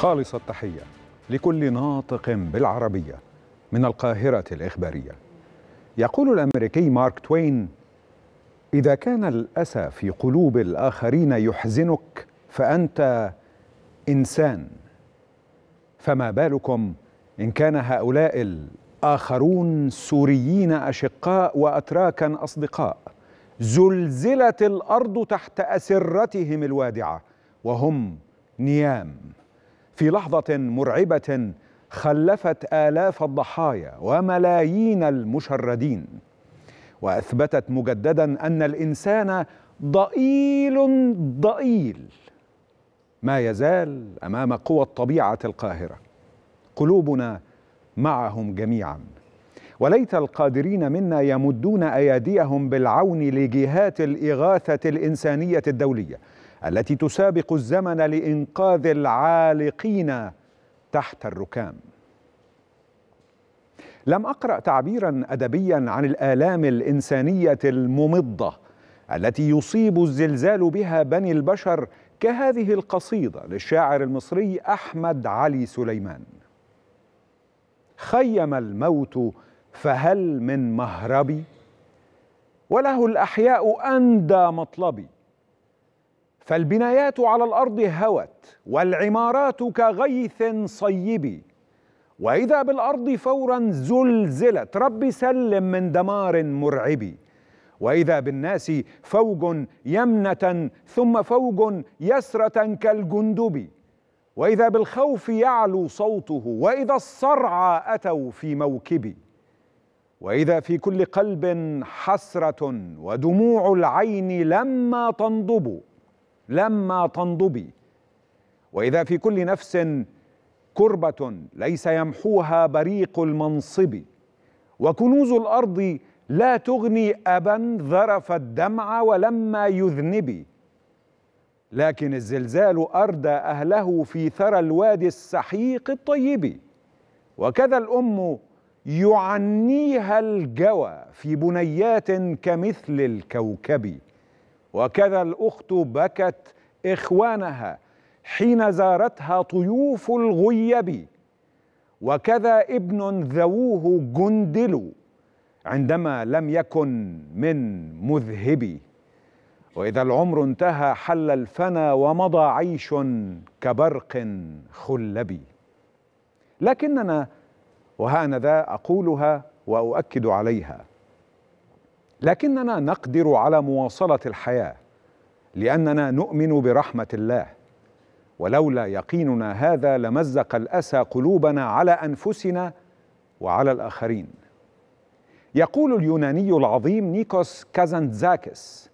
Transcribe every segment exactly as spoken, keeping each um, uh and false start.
خالص التحية لكل ناطق بالعربية من القاهرة الإخبارية. يقول الأمريكي مارك توين: إذا كان الأسى في قلوب الآخرين يحزنك فأنت إنسان، فما بالكم إن كان هؤلاء الآخرون سوريين أشقاء وأتراكا أصدقاء زلزلت الأرض تحت أسرتهم الوادعة وهم نيام في لحظة مرعبة خلفت آلاف الضحايا وملايين المشردين، وأثبتت مجددا أن الإنسان ضئيل ضئيل ما يزال أمام قوى الطبيعة القاهرة. قلوبنا معهم جميعا، وليت القادرين منا يمدون أيديهم بالعون لجهات الإغاثة الإنسانية الدولية التي تسابق الزمن لإنقاذ العالقين تحت الركام. لم أقرأ تعبيرا أدبيا عن الآلام الإنسانية الممضة التي يصيب الزلزال بها بني البشر كهذه القصيدة للشاعر المصري أحمد علي سليمان: خيم الموت فهل من مهربي، وله الأحياء أندى مطلبي، فالبنايات على الأرض هوت والعمارات كغيث صيب، وإذا بالأرض فورا زلزلت رب سلم من دمار مرعب، وإذا بالناس فوج يمنة ثم فوج يسرة كالجندب، وإذا بالخوف يعلو صوته، وإذا الصرعى أتوا في موكب، وإذا في كل قلب حسرة ودموع العين لما تنضب لما تنضبي، وإذا في كل نفس كربة ليس يمحوها بريق المنصب، وكنوز الأرض لا تغني أبا ذرف الدمع ولما يذنب، لكن الزلزال أردى أهله في ثرى الوادي السحيق الطيب، وكذا الأم يعنيها الجوى في بنيات كمثل الكوكب، وكذا الأخت بكت إخوانها حين زارتها طيوف الغيب، وكذا ابن ذووه جندل عندما لم يكن من مذهب، وإذا العمر انتهى حل الفنا ومضى عيش كبرق خلب. لكننا وهانذا أقولها وأؤكد عليها، لكننا نقدر على مواصلة الحياة لأننا نؤمن برحمة الله، ولولا يقيننا هذا لمزق الأسى قلوبنا على أنفسنا وعلى الآخرين. يقول اليوناني العظيم نيكوس كازانتزاكس: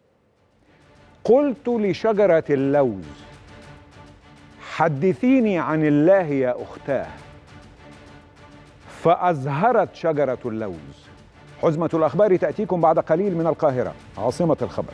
قلت لشجرة اللوز حدثيني عن الله يا أختاه، فأزهرت شجرة اللوز. حزمة الأخبار تأتيكم بعد قليل من القاهرة عاصمة الخبر.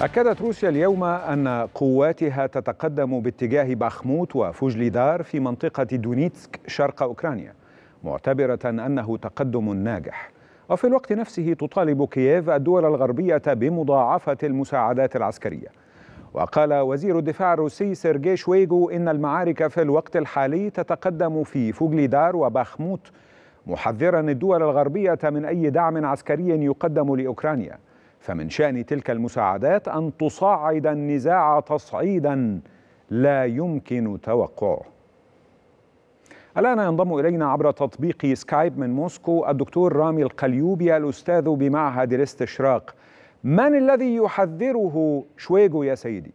أكدت روسيا اليوم أن قواتها تتقدم باتجاه باخموت وفوجليدار في منطقة دونيتسك شرق أوكرانيا، معتبرة أنه تقدم ناجح. وفي الوقت نفسه تطالب كييف الدول الغربية بمضاعفة المساعدات العسكرية. وقال وزير الدفاع الروسي سيرجي شويغو إن المعارك في الوقت الحالي تتقدم في فوجليدار وباخموت، محذرا الدول الغربية من أي دعم عسكري يقدم لأوكرانيا، فمن شأن تلك المساعدات أن تصعد النزاع تصعيدا لا يمكن توقعه. الآن ينضم إلينا عبر تطبيق سكايب من موسكو الدكتور رامي القليوبي الأستاذ بمعهد الاستشراق. من الذي يحذره شويغو يا سيدي؟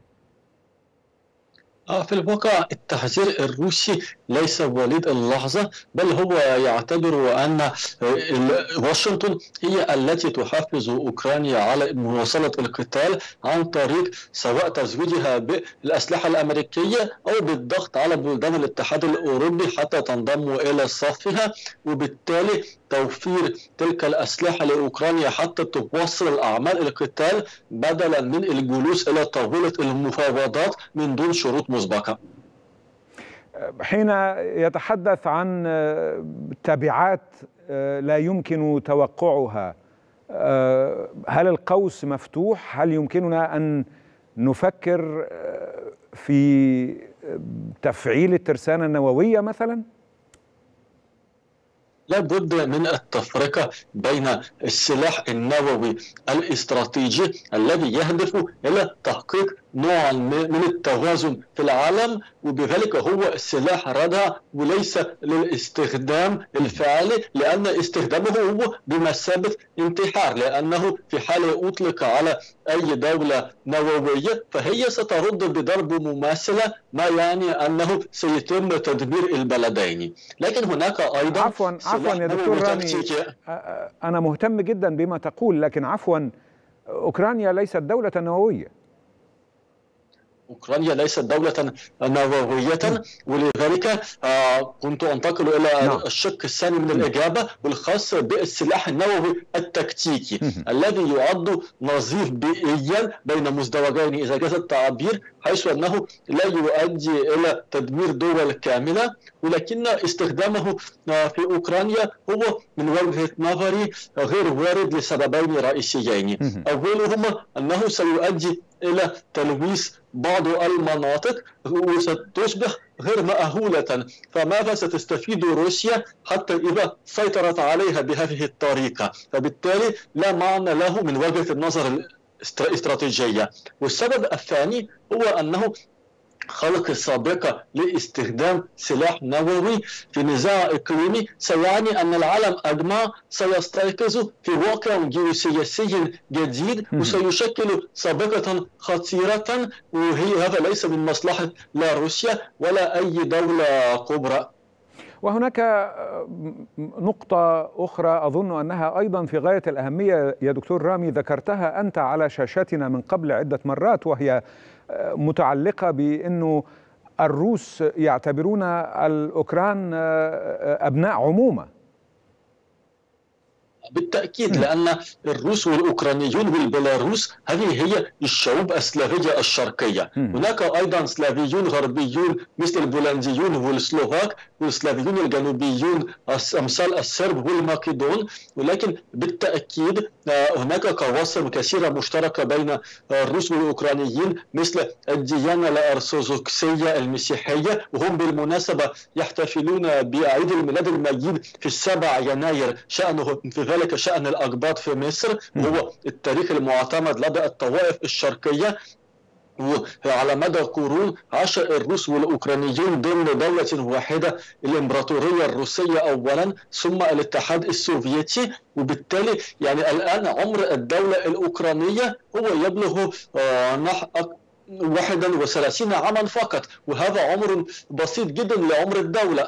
في الواقع التحذير الروسي ليس وليد اللحظة، بل هو يعتبر أن واشنطن هي التي تحفز أوكرانيا على مواصلة القتال عن طريق سواء تزويدها بالأسلحة الأمريكية أو بالضغط على بلدان الاتحاد الأوروبي حتى تنضم إلى صفها، وبالتالي توفير تلك الأسلحة لأوكرانيا حتى تواصل الأعمال القتال بدلا من الجلوس إلى طاولة المفاوضات من دون شروط مسبقة. حين يتحدث عن تبعات لا يمكن توقعها، هل القوس مفتوح؟ هل يمكننا أن نفكر في تفعيل الترسانة النووية مثلا؟ لا بد من التفرقة بين السلاح النووي الاستراتيجي الذي يهدف إلى تحقيق نوع من التوازن في العالم، وبذلك هو سلاح ردع وليس للاستخدام الفعلي، لأن استخدامه هو بمثابة انتحار، لأنه في حال أطلق على أي دولة نووية فهي سترد بضرب مماثلة، ما يعني أنه سيتم تدمير البلدين. لكن هناك أيضا عفوا عفوا يا دكتور رامي، أنا مهتم جدا بما تقول، لكن عفوا أوكرانيا ليست دولة نووية. أوكرانيا ليست دولة نووية، ولذلك كنت أنتقل إلى نعم. الشق الثاني من الإجابة والخاص بالسلاح النووي التكتيكي الذي يعد نظيف بيئيا بين مزدوجين إذا جاز التعبير، حيث أنه لا يؤدي إلى تدمير دول كاملة، ولكن استخدامه في أوكرانيا هو من وجهة نظري غير وارد لسببين رئيسيين. أولهما أنه سيؤدي إلى تلويث بعض المناطق وستصبح غير مأهولة، فماذا ستستفيد روسيا حتى إذا سيطرت عليها بهذه الطريقة؟ فبالتالي لا معنى له من وجهة النظر الاستراتيجية. والسبب الثاني هو أنه خلق سابقة لاستخدام سلاح نووي في نزاع إقليمي سيعني أن العالم أجمع سيستيقظ في واقع جيوسياسي جديد وسيشكل سابقة خطيرة، وهي هذا ليس من مصلحة لا روسيا ولا أي دولة كبرى. وهناك نقطة أخرى أظن أنها أيضا في غاية الأهمية يا دكتور رامي، ذكرتها أنت على شاشاتنا من قبل عدة مرات، وهي متعلقة بأنه الروس يعتبرون الأوكران أبناء عمومة. بالتأكيد، لأن الروس والأوكرانيون والبيلاروس هذه هي الشعوب السلافية الشرقية. هناك أيضا سلافيون غربيون مثل البولنديون والسلوفاك، والسلافيون الجنوبيون أمثال السرب والماكيدون، ولكن بالتأكيد هناك قواسم كثيرة مشتركة بين الروس والأوكرانيين مثل الديانة الأرثوذكسية المسيحية، وهم بالمناسبة يحتفلون بعيد الميلاد المجيد في السابع يناير، شأنه في ذلك شأن الأقباط في مصر، وهو التاريخ المعتمد لدى الطوائف الشرقية. وعلى مدى قرون عاش الروس والأوكرانيين ضمن دولة واحدة، الإمبراطورية الروسية أولا ثم الاتحاد السوفيتي، وبالتالي يعني الآن عمر الدولة الأوكرانية هو يبلغ نحو واحد وثلاثين عاما فقط، وهذا عمر بسيط جدا لعمر الدولة.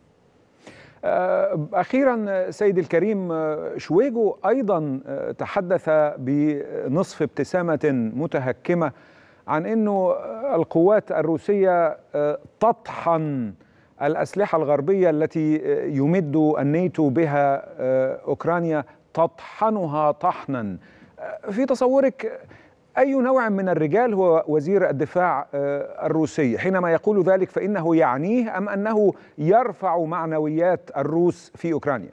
أخيرا سيدي الكريم، شويغو أيضا تحدث بنصف ابتسامة متهكمة عن أنه القوات الروسية تطحن الأسلحة الغربية التي يمد الناتو بها أوكرانيا، تطحنها طحنا. في تصورك أي نوع من الرجال هو وزير الدفاع الروسي؟ حينما يقول ذلك فإنه يعنيه أم أنه يرفع معنويات الروس في أوكرانيا؟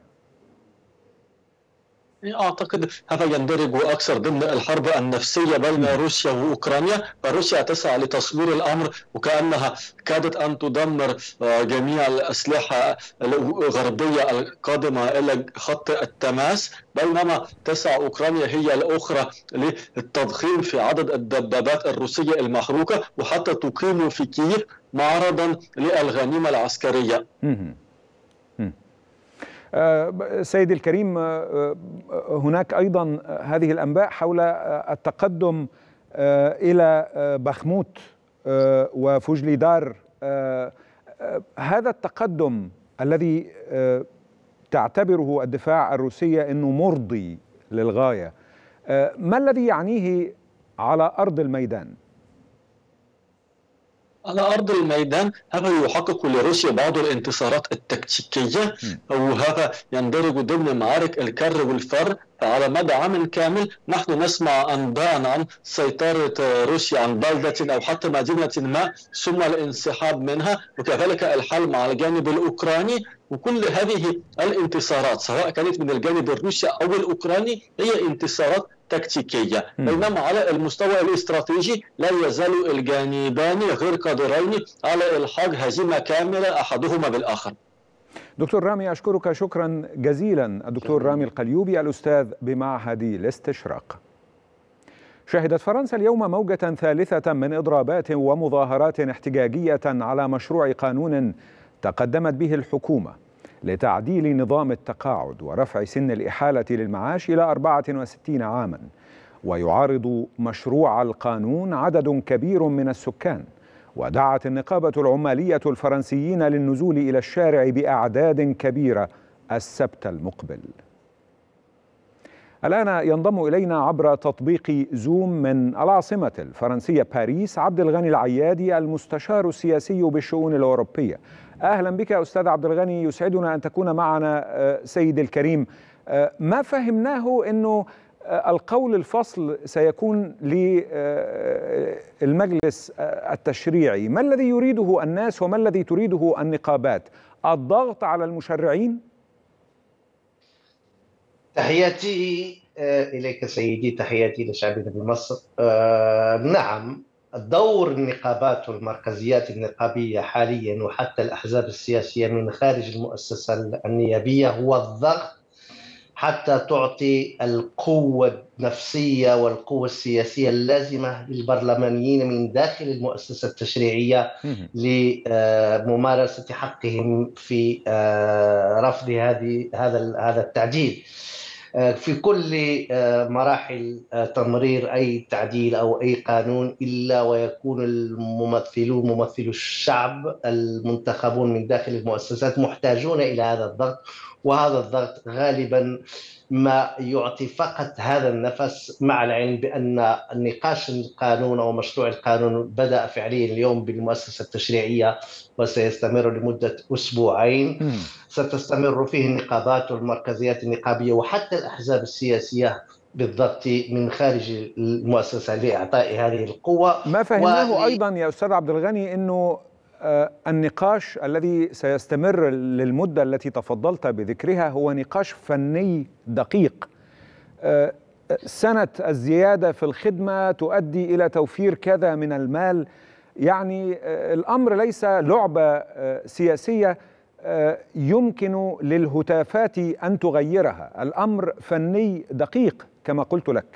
أعتقد هذا يندرج أكثر ضمن الحرب النفسية بين روسيا وأوكرانيا. روسيا تسعى لتصوير الأمر وكأنها كادت أن تدمر جميع الأسلحة الغربية القادمة إلى خط التماس، بينما تسعى أوكرانيا هي الأخرى للتضخيم في عدد الدبابات الروسية المحروقة وحتى تقيم في كييف معرضا للغنيمة العسكرية. سيدي الكريم، هناك أيضا هذه الأنباء حول التقدم إلى بخموت وفوجليدار. هذا التقدم الذي تعتبره الدفاع الروسية أنه مرضي للغاية، ما الذي يعنيه على أرض الميدان؟ على أرض الميدان هذا يحقق لروسيا بعض الانتصارات التكتيكية، وهذا يندرج ضمن معارك الكر والفر. على مدى عام كامل نحن نسمع أنباء عن سيطرة روسيا عن بلدة أو حتى مدينة ما ثم الانسحاب منها، وكذلك الحال مع الجانب الأوكراني. وكل هذه الانتصارات سواء كانت من الجانب الروسي أو الأوكراني هي انتصارات تكتيكية، بينما على المستوى الاستراتيجي لا يزال الجانبان غير قادرين على إلحاق هزيمة كاملة أحدهما بالآخر. دكتور رامي، أشكرك شكرا جزيلا. الدكتور رامي القليوبي الأستاذ بمعهد الاستشراق. شهدت فرنسا اليوم موجة ثالثة من إضرابات ومظاهرات احتجاجية على مشروع قانون تقدمت به الحكومة لتعديل نظام التقاعد ورفع سن الإحالة للمعاش إلى أربعة وستين عاما. ويعارض مشروع القانون عدد كبير من السكان، ودعت النقابة العمالية الفرنسيين للنزول إلى الشارع بأعداد كبيرة السبت المقبل. الآن ينضم إلينا عبر تطبيق زوم من العاصمة الفرنسية باريس عبد الغني العيادي المستشار السياسي بالشؤون الأوروبية. أهلا بك أستاذ عبد الغني، يسعدنا أن تكون معنا. سيد الكريم، ما فهمناه أنه القول الفصل سيكون للمجلس التشريعي، ما الذي يريده الناس وما الذي تريده النقابات؟ الضغط على المشرعين؟ تحياتي إليك سيدي، تحياتي لشعبنا بمصر. آه نعم، دور النقابات والمركزيات النقابية حاليا وحتى الأحزاب السياسية من خارج المؤسسة النيابية هو الضغط حتى تعطي القوة النفسية والقوة السياسية اللازمة للبرلمانيين من داخل المؤسسة التشريعية لممارسة حقهم في رفض هذه هذا هذا التعديل. في كل مراحل تمرير أي تعديل أو أي قانون إلا ويكون الممثلون ممثلو الشعب المنتخبون من داخل المؤسسات محتاجون إلى هذا الضغط، وهذا الضغط غالبا ما يعطي فقط هذا النفس، مع العلم بأن نقاش القانون أو مشروع القانون بدأ فعليا اليوم بالمؤسسة التشريعية وسيستمر لمدة أسبوعين. ستستمر فيه النقابات والمركزيات النقابية وحتى الأحزاب السياسية بالضغط من خارج المؤسسة لإعطاء هذه القوة. ما فهمناه و... أيضا يا أستاذ عبد الغني أنه النقاش الذي سيستمر للمدة التي تفضلت بذكرها هو نقاش فني دقيق. سنة الزيادة في الخدمة تؤدي إلى توفير كذا من المال، يعني الأمر ليس لعبة سياسية يمكن للهتافات أن تغيرها، الأمر فني دقيق كما قلت لك.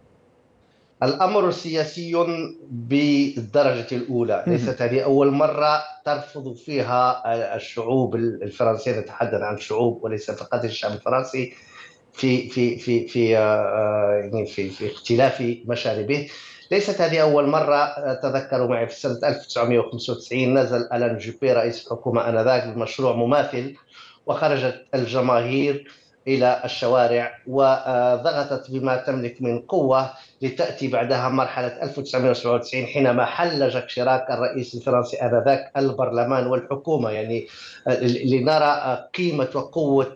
الأمر سياسي بالدرجة الأولى، ليست هذه أول مرة ترفض فيها الشعوب الفرنسية، نتحدث عن شعوب وليس فقط الشعب الفرنسي في في في في يعني في, في اختلاف مشاربه. ليست هذه أول مرة. تذكروا معي في سنة ألف وتسعمئة وخمسة وتسعين نزل ألان جوبي رئيس الحكومة آنذاك بمشروع مماثل، وخرجت الجماهير إلى الشوارع وضغطت بما تملك من قوة، لتأتي بعدها مرحلة ألف وتسعمئة وسبعة وتسعين حينما حل جاك شيراك الرئيس الفرنسي آنذاك البرلمان والحكومة، يعني لنرى قيمة وقوة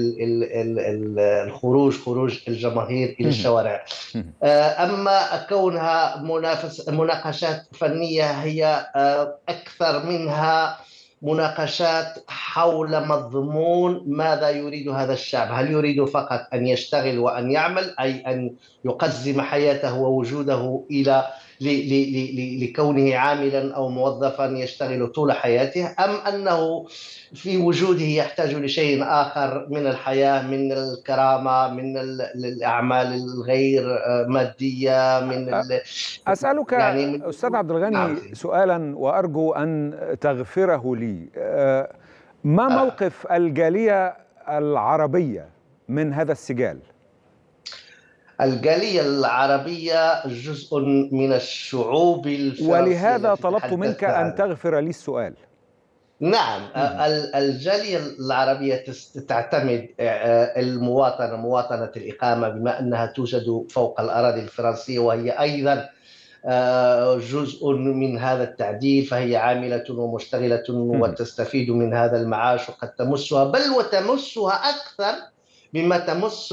الخروج خروج الجماهير إلى الشوارع. أما كونها منافس مناقشات فنية، هي أكثر منها مناقشات حول مضمون ماذا يريد هذا الشعب. هل يريد فقط أن يشتغل وأن يعمل، أي أن يقزم حياته ووجوده إلى لكونه عاملا أو موظفا يشتغل طول حياته، أم أنه في وجوده يحتاج لشيء آخر من الحياة، من الكرامة، من الأعمال الغير مادية، من أسألك يعني أستاذ عبد الغني نعم. سؤالا وأرجو أن تغفره لي، ما موقف الجالية العربية من هذا السجال؟ الجالية العربية جزء من الشعوب الفرنسية، ولهذا طلبت منك أن تغفر لي السؤال. نعم، الجالية العربية تعتمد المواطنة مواطنة الإقامة، بما أنها توجد فوق الأراضي الفرنسية وهي أيضا جزء من هذا التعديل، فهي عاملة ومشتغلة وتستفيد من هذا المعاش، وقد تمسها بل وتمسها أكثر مما تمس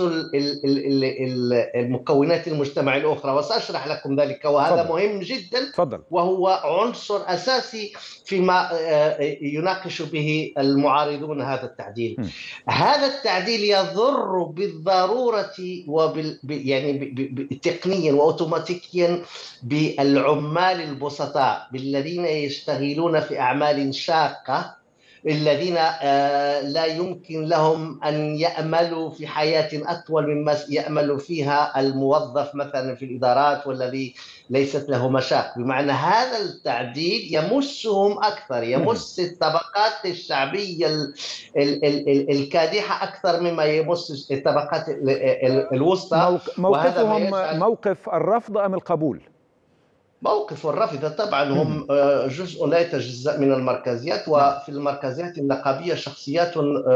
المكونات المجتمع الأخرى، وسأشرح لكم ذلك، وهذا فضل. مهم جدا فضل. وهو عنصر أساسي فيما يناقش به المعارضون هذا التعديل. م. هذا التعديل يضر بالضرورة وبال يعني تقنيا وأوتوماتيكيا بالعمال البسطاء، بالذين يشتغلون في أعمال شاقة، الذين لا يمكن لهم أن يأملوا في حياة أطول مما يأمل فيها الموظف مثلا في الإدارات والذي ليست له مشاق. بمعنى هذا التعديل يمسهم أكثر، يمس الطبقات الشعبية الكادحة أكثر مما يمس الطبقات الوسطى. موقفهم موقف الرفض أم القبول؟ موقف الرافضة طبعا هم جزء لا يتجزأ من المركزيات، وفي المركزيات النقابية شخصيات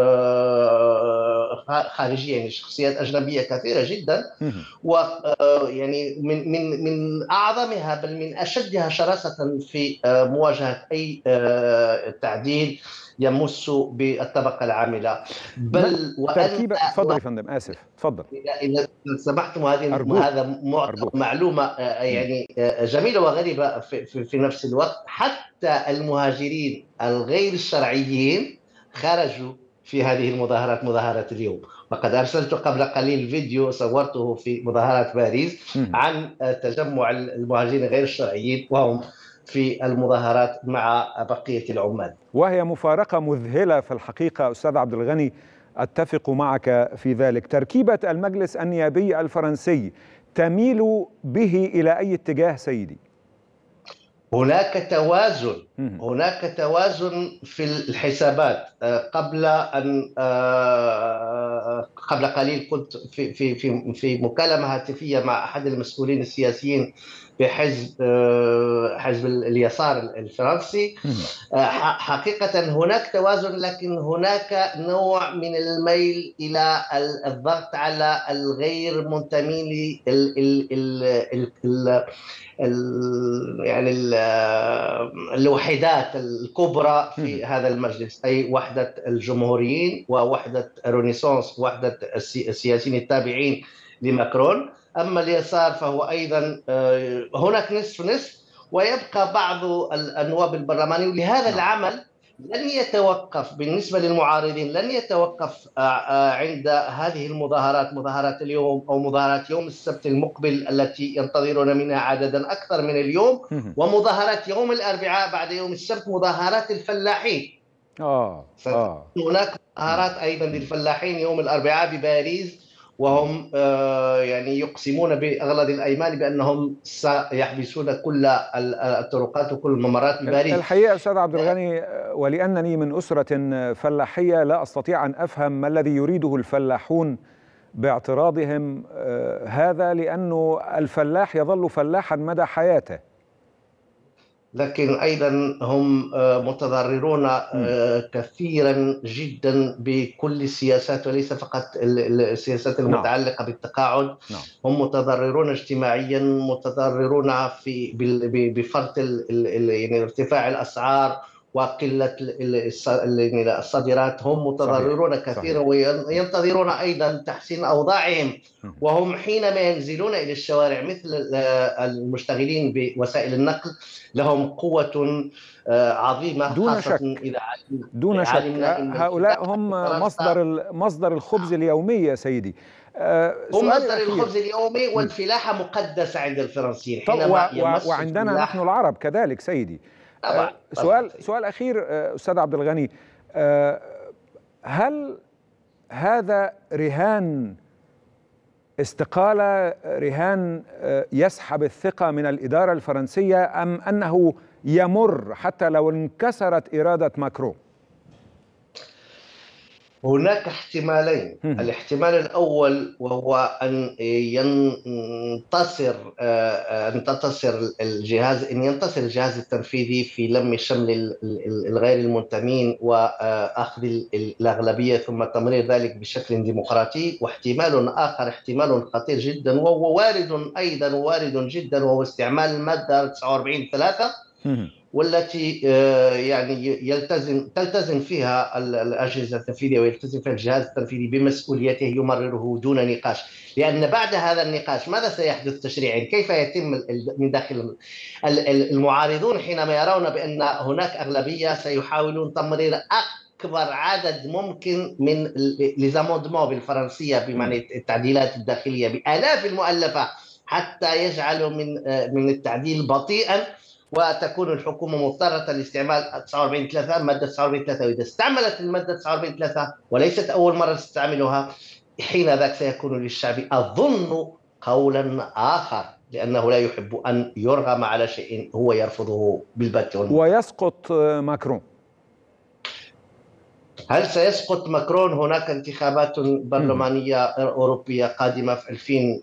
خارجية، يعني شخصيات أجنبية كثيرة جدا، ويعني من من من أعظمها بل من أشدها شراسة في مواجهة أي تعديل يمس بالطبقة العاملة. بل تركيبة تفضل يا فندم، آسف تفضل إذا سمحتم. هذه هذا معلومة يعني جميلة وغريبة في, في, في نفس الوقت. حتى المهاجرين الغير الشرعيين خرجوا في هذه المظاهرات، مظاهرة اليوم، وقد أرسلت قبل قليل فيديو صورته في مظاهرات باريس عن تجمع المهاجرين غير الشرعيين وهم في المظاهرات مع بقية العمال، وهي مفارقة مذهلة في الحقيقة. أستاذ عبد الغني أتفق معك في ذلك. تركيبة المجلس النيابي الفرنسي تميل به إلى أي اتجاه سيدي؟ هناك توازن، هناك توازن في الحسابات. قبل أن قبل قليل كنت في في في في مكالمة هاتفية مع أحد المسؤولين السياسيين بحزب حزب اليسار الفرنسي. حقيقة هناك توازن، لكن هناك نوع من الميل إلى الضغط على الغير منتمين يعني الوحدات الكبرى في هذا المجلس، أي وحدة الجمهوريين ووحدة رينيسانس، وحدة السياسيين التابعين لماكرون. أما اليسار فهو أيضا هناك نصف نصف، ويبقى بعض النواب البرلماني. ولهذا العمل لن يتوقف بالنسبة للمعارضين، لن يتوقف عند هذه المظاهرات، مظاهرات اليوم أو مظاهرات يوم السبت المقبل التي ينتظرون منها عددا أكثر من اليوم، ومظاهرات يوم الأربعاء بعد يوم السبت مظاهرات الفلاحين. آه. آه. هناك مظاهرات أيضا للفلاحين يوم الأربعاء بباريس، وهم يعني يقسمون بأغلظ الأيمان بأنهم سيحبسون كل الطرقات وكل الممرات بباريس. الحقيقة أستاذ عبد الغني، ولأنني من أسرة فلاحية لا أستطيع أن أفهم ما الذي يريده الفلاحون باعتراضهم هذا، لأنه الفلاح يظل فلاحا مدى حياته. لكن أيضا هم متضررون كثيرا جدا بكل السياسات وليس فقط السياسات المتعلقة بالتقاعد. هم متضررون اجتماعيا، متضررون في بفرط يعني ارتفاع الأسعار وقلة الصادرات. هم متضررون صحيح. كثيرا وينتظرون أيضا تحسين أوضاعهم، وهم حينما ينزلون إلى الشوارع مثل المشتغلين بوسائل النقل لهم قوة عظيمة دون خاصة شك. إذا دون شك هؤلاء هم مصدر مصدر الخبز اليومي يا سيدي. هم مصدر الخبز اليومي، والفلاحة مقدسة عند الفرنسيين حينما و... وعندنا نحن العرب كذلك سيدي. طبعا. سؤال سؤال أخير أستاذ عبد الغني، هل هذا رهان استقالة، رهان يسحب الثقة من الإدارة الفرنسية، أم أنه يمر حتى لو انكسرت إرادة ماكرون؟ هناك احتمالين. الاحتمال الأول وهو أن ينتصر أن تنتصر الجهاز أن ينتصر الجهاز التنفيذي في لم شمل الغير المنتمين وأخذ الأغلبية ثم تمرير ذلك بشكل ديمقراطي. واحتمال آخر احتمال خطير جدا وهو وارد أيضا وارد جدا، وهو استعمال المادة تسعة وأربعين ثلاثة والتي يعني يلتزم تلتزم فيها الأجهزة التنفيذية ويلتزم فيها الجهاز التنفيذي بمسؤوليته يمرره دون نقاش. لأن بعد هذا النقاش ماذا سيحدث تشريعيا؟ كيف يتم من داخل المعارضون حينما يرون بأن هناك أغلبية سيحاولون تمرير أكبر عدد ممكن من لزاموندمون بالفرنسية بمعنى التعديلات الداخلية بآلاف المؤلفة حتى يجعلوا من من التعديل بطيئا، وتكون الحكومة مضطرة لاستعمال تسعة وأربعين ثلاثة مادة تسعة وأربعين ثلاثة. وإذا استعملت المادة تسعة وأربعين ثلاثة وليست أول مرة تستعملها، حين ذاك سيكون للشعب أظن قولا آخر، لأنه لا يحب أن يرغم على شيء هو يرفضه بالبتة. ويسقط ماكرون. هل سيسقط ماكرون؟ هناك انتخابات برلمانية أوروبية قادمة في ألفين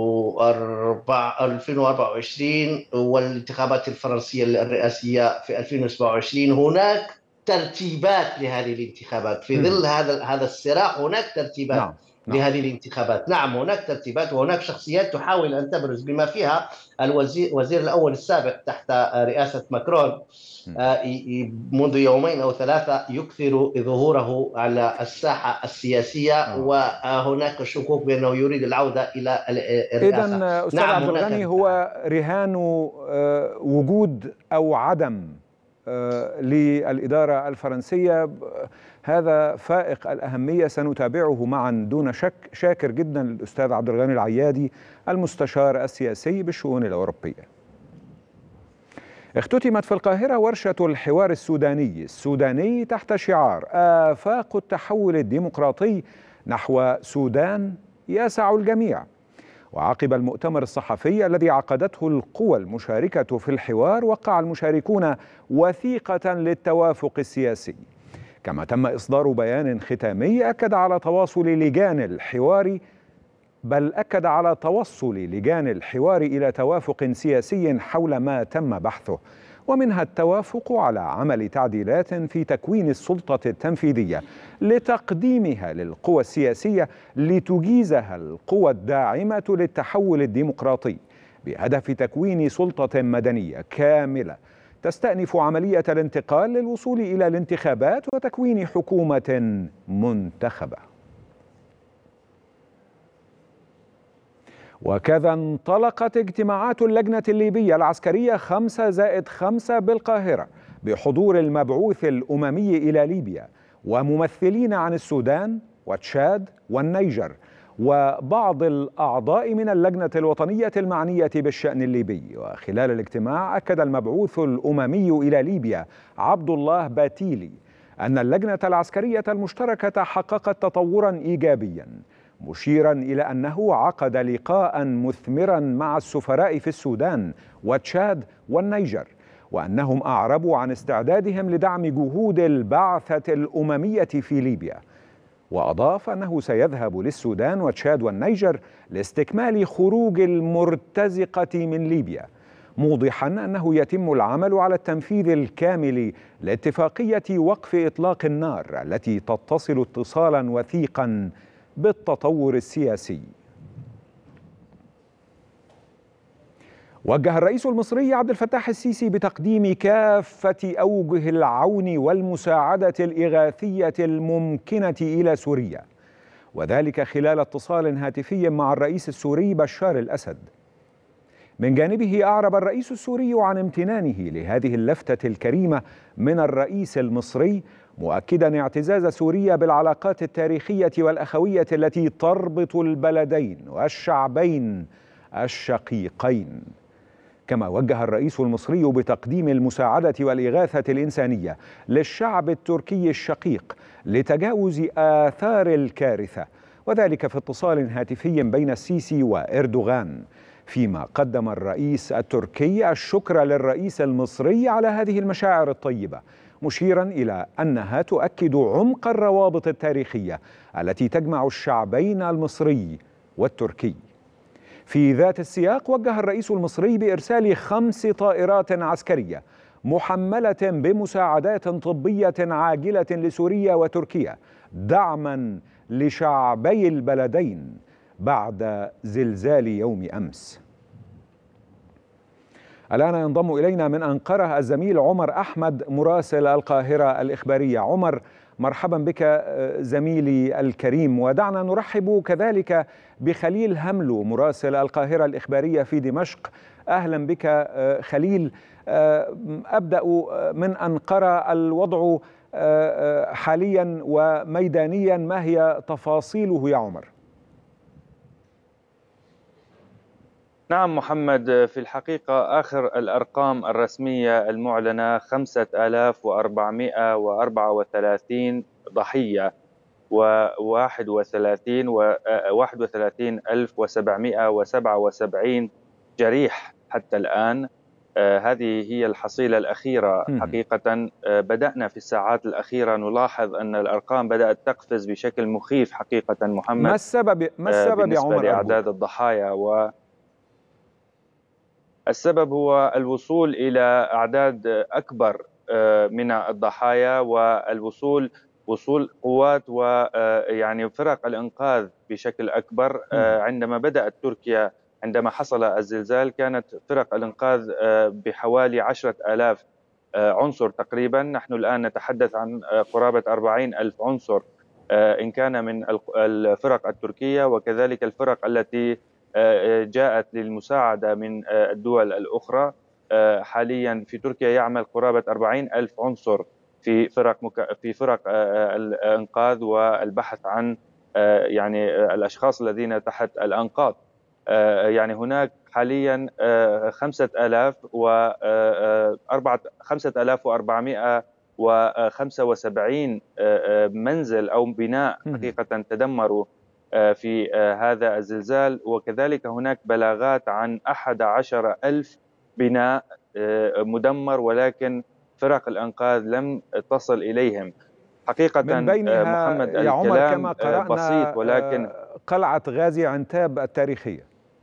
وأربعة وعشرين والانتخابات الفرنسية الرئاسية في ألفين وسبعة وعشرين. هناك ترتيبات لهذه الانتخابات في ظل هذا هذا الصراع. هناك ترتيبات نعم. لهذه الانتخابات. نعم هناك ترتيبات وهناك شخصيات تحاول أن تبرز، بما فيها الوزير وزير الأول السابق تحت رئاسة ماكرون منذ يومين أو ثلاثة يكثر ظهوره على الساحة السياسية. أوه. وهناك شكوك بأنه يريد العودة إلى الرئاسة. إذن أستاذ نعم عبد الغني، هو رهان وجود أو عدم للإدارة الفرنسية هذا فائق الأهمية، سنتابعه معا دون شك. شاكر جدا للأستاذ عبد الغني العيادي المستشار السياسي بالشؤون الأوروبية. اختتمت في القاهرة ورشة الحوار السوداني السوداني تحت شعار آفاق التحول الديمقراطي نحو سودان يسع الجميع. وعقب المؤتمر الصحفي الذي عقدته القوى المشاركة في الحوار، وقع المشاركون وثيقة للتوافق السياسي، كما تم إصدار بيان ختامي أكد على تواصل لجان الحوار بل أكد على توصل لجان الحوار إلى توافق سياسي حول ما تم بحثه، ومنها التوافق على عمل تعديلات في تكوين السلطة التنفيذية لتقديمها للقوى السياسية لتجيزها القوى الداعمة للتحول الديمقراطي، بهدف تكوين سلطة مدنية كاملة تستأنف عملية الانتقال للوصول إلى الانتخابات وتكوين حكومة منتخبة. وكذا انطلقت اجتماعات اللجنة الليبية العسكرية خمسة زائد خمسة بالقاهرة بحضور المبعوث الأممي إلى ليبيا وممثلين عن السودان وتشاد والنيجر وبعض الأعضاء من اللجنة الوطنية المعنية بالشأن الليبي. وخلال الاجتماع أكد المبعوث الأممي إلى ليبيا عبد الله باتيلي أن اللجنة العسكرية المشتركة حققت تطورا إيجابيا، مشيرا إلى أنه عقد لقاء مثمرا مع السفراء في السودان وتشاد والنيجر، وأنهم أعربوا عن استعدادهم لدعم جهود البعثة الأممية في ليبيا. وأضاف أنه سيذهب للسودان وتشاد والنيجر لاستكمال خروج المرتزقة من ليبيا، موضحا أنه يتم العمل على التنفيذ الكامل لاتفاقية وقف إطلاق النار التي تتصل اتصالا وثيقا بالتطور السياسي. وجه الرئيس المصري عبد الفتاح السيسي بتقديم كافة أوجه العون والمساعدة الإغاثية الممكنة إلى سوريا، وذلك خلال اتصال هاتفي مع الرئيس السوري بشار الأسد. من جانبه أعرب الرئيس السوري عن امتنانه لهذه اللفتة الكريمة من الرئيس المصري، مؤكدا اعتزاز سوريا بالعلاقات التاريخية والأخوية التي تربط البلدين والشعبين الشقيقين. كما وجه الرئيس المصري بتقديم المساعدة والإغاثة الإنسانية للشعب التركي الشقيق لتجاوز آثار الكارثة، وذلك في اتصال هاتفي بين السيسي وإردوغان، فيما قدم الرئيس التركي الشكر للرئيس المصري على هذه المشاعر الطيبة، مشيرا إلى أنها تؤكد عمق الروابط التاريخية التي تجمع الشعبين المصري والتركي. في ذات السياق وجه الرئيس المصري بإرسال خمس طائرات عسكرية محملة بمساعدات طبية عاجلة لسوريا وتركيا دعما لشعبي البلدين بعد زلزال يوم أمس. الآن ينضم إلينا من أنقرة الزميل عمر أحمد مراسل القاهرة الإخبارية. عمر، مرحبا بك زميلي الكريم، ودعنا نرحب كذلك بخليل هملو مراسل القاهرة الإخبارية في دمشق. أهلا بك خليل. أبدأ من أنقرة، الوضع حاليا وميدانيا ما هي تفاصيله يا عمر؟ نعم محمد، في الحقيقة آخر الأرقام الرسمية المعلنة خمسة آلاف وأربعمائة وأربعة وثلاثين ضحية وواحد وثلاثين وواحد وثلاثين ألف وسبعمائة وسبعة وسبعين جريح حتى الآن. آه هذه هي الحصيلة الأخيرة. حقيقة آه بدأنا في الساعات الأخيرة نلاحظ أن الأرقام بدأت تقفز بشكل مخيف حقيقة محمد. ما السبب ما السبب آه يا عمر؟ لأعداد الضحايا، و السبب هو الوصول إلى أعداد أكبر من الضحايا، والوصول وصول قوات ويعني فرق الإنقاذ بشكل أكبر. عندما بدأت تركيا عندما حصل الزلزال كانت فرق الإنقاذ بحوالي عشرة آلاف عنصر تقريبا. نحن الآن نتحدث عن قرابة أربعين ألف عنصر، إن كان من الفرق التركية وكذلك الفرق التي جاءت للمساعدة من الدول الأخرى. حاليا في تركيا يعمل قرابة أربعين ألف عنصر في فرق مك... في فرق الإنقاذ والبحث عن يعني الأشخاص الذين تحت الأنقاض. يعني هناك حاليا خمسة آلاف وأربعة خمسة آلاف وأربعمائة وخمسة وسبعين منزل أو بناء حقيقة تدمروا في هذا الزلزال، وكذلك هناك بلاغات عن أحد عشر ألف بناء مدمر ولكن فرق الإنقاذ لم تصل إليهم. حقيقة من بينها محمد يا عمر كما قرأنا بسيط، ولكن قلعة غازي عنتاب التاريخية.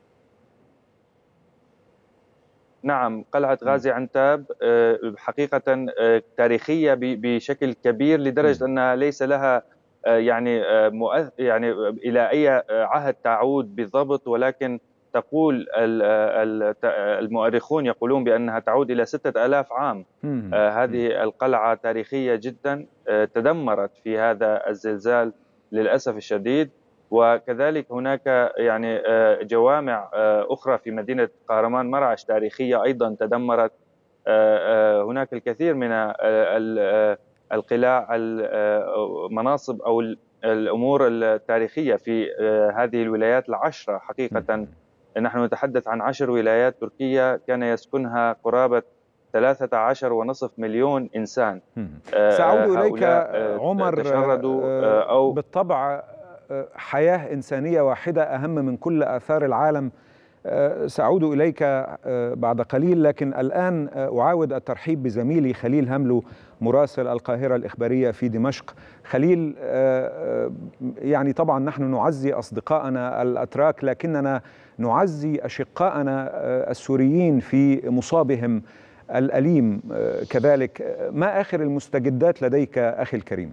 نعم، قلعة غازي عنتاب حقيقة تاريخية بشكل كبير لدرجة أنها ليس لها يعني يعني إلى أي عهد تعود بالضبط، ولكن تقول المؤرخون يقولون بأنها تعود إلى ستة آلاف عام. هذه القلعة تاريخية جدا، تدمرت في هذا الزلزال للأسف الشديد. وكذلك هناك يعني جوامع أخرى في مدينة قهرمان مرعش تاريخية أيضا تدمرت. هناك الكثير من القلاع، المناصب أو الأمور التاريخية في هذه الولايات العشرة. حقيقة نحن نتحدث عن عشر ولايات تركية كان يسكنها قرابة ثلاثة عشر ونصف مليون إنسان. سأعود إليك عمر. أو بالطبع حياة إنسانية واحدة أهم من كل آثار العالم سأعود إليك بعد قليل، لكن الآن أعاود الترحيب بزميلي خليل هملو مراسل القاهرة الإخبارية في دمشق. خليل، يعني طبعا نحن نعزي أصدقائنا الأتراك، لكننا نعزي أشقائنا السوريين في مصابهم الأليم كذلك. ما آخر المستجدات لديك أخي الكريم؟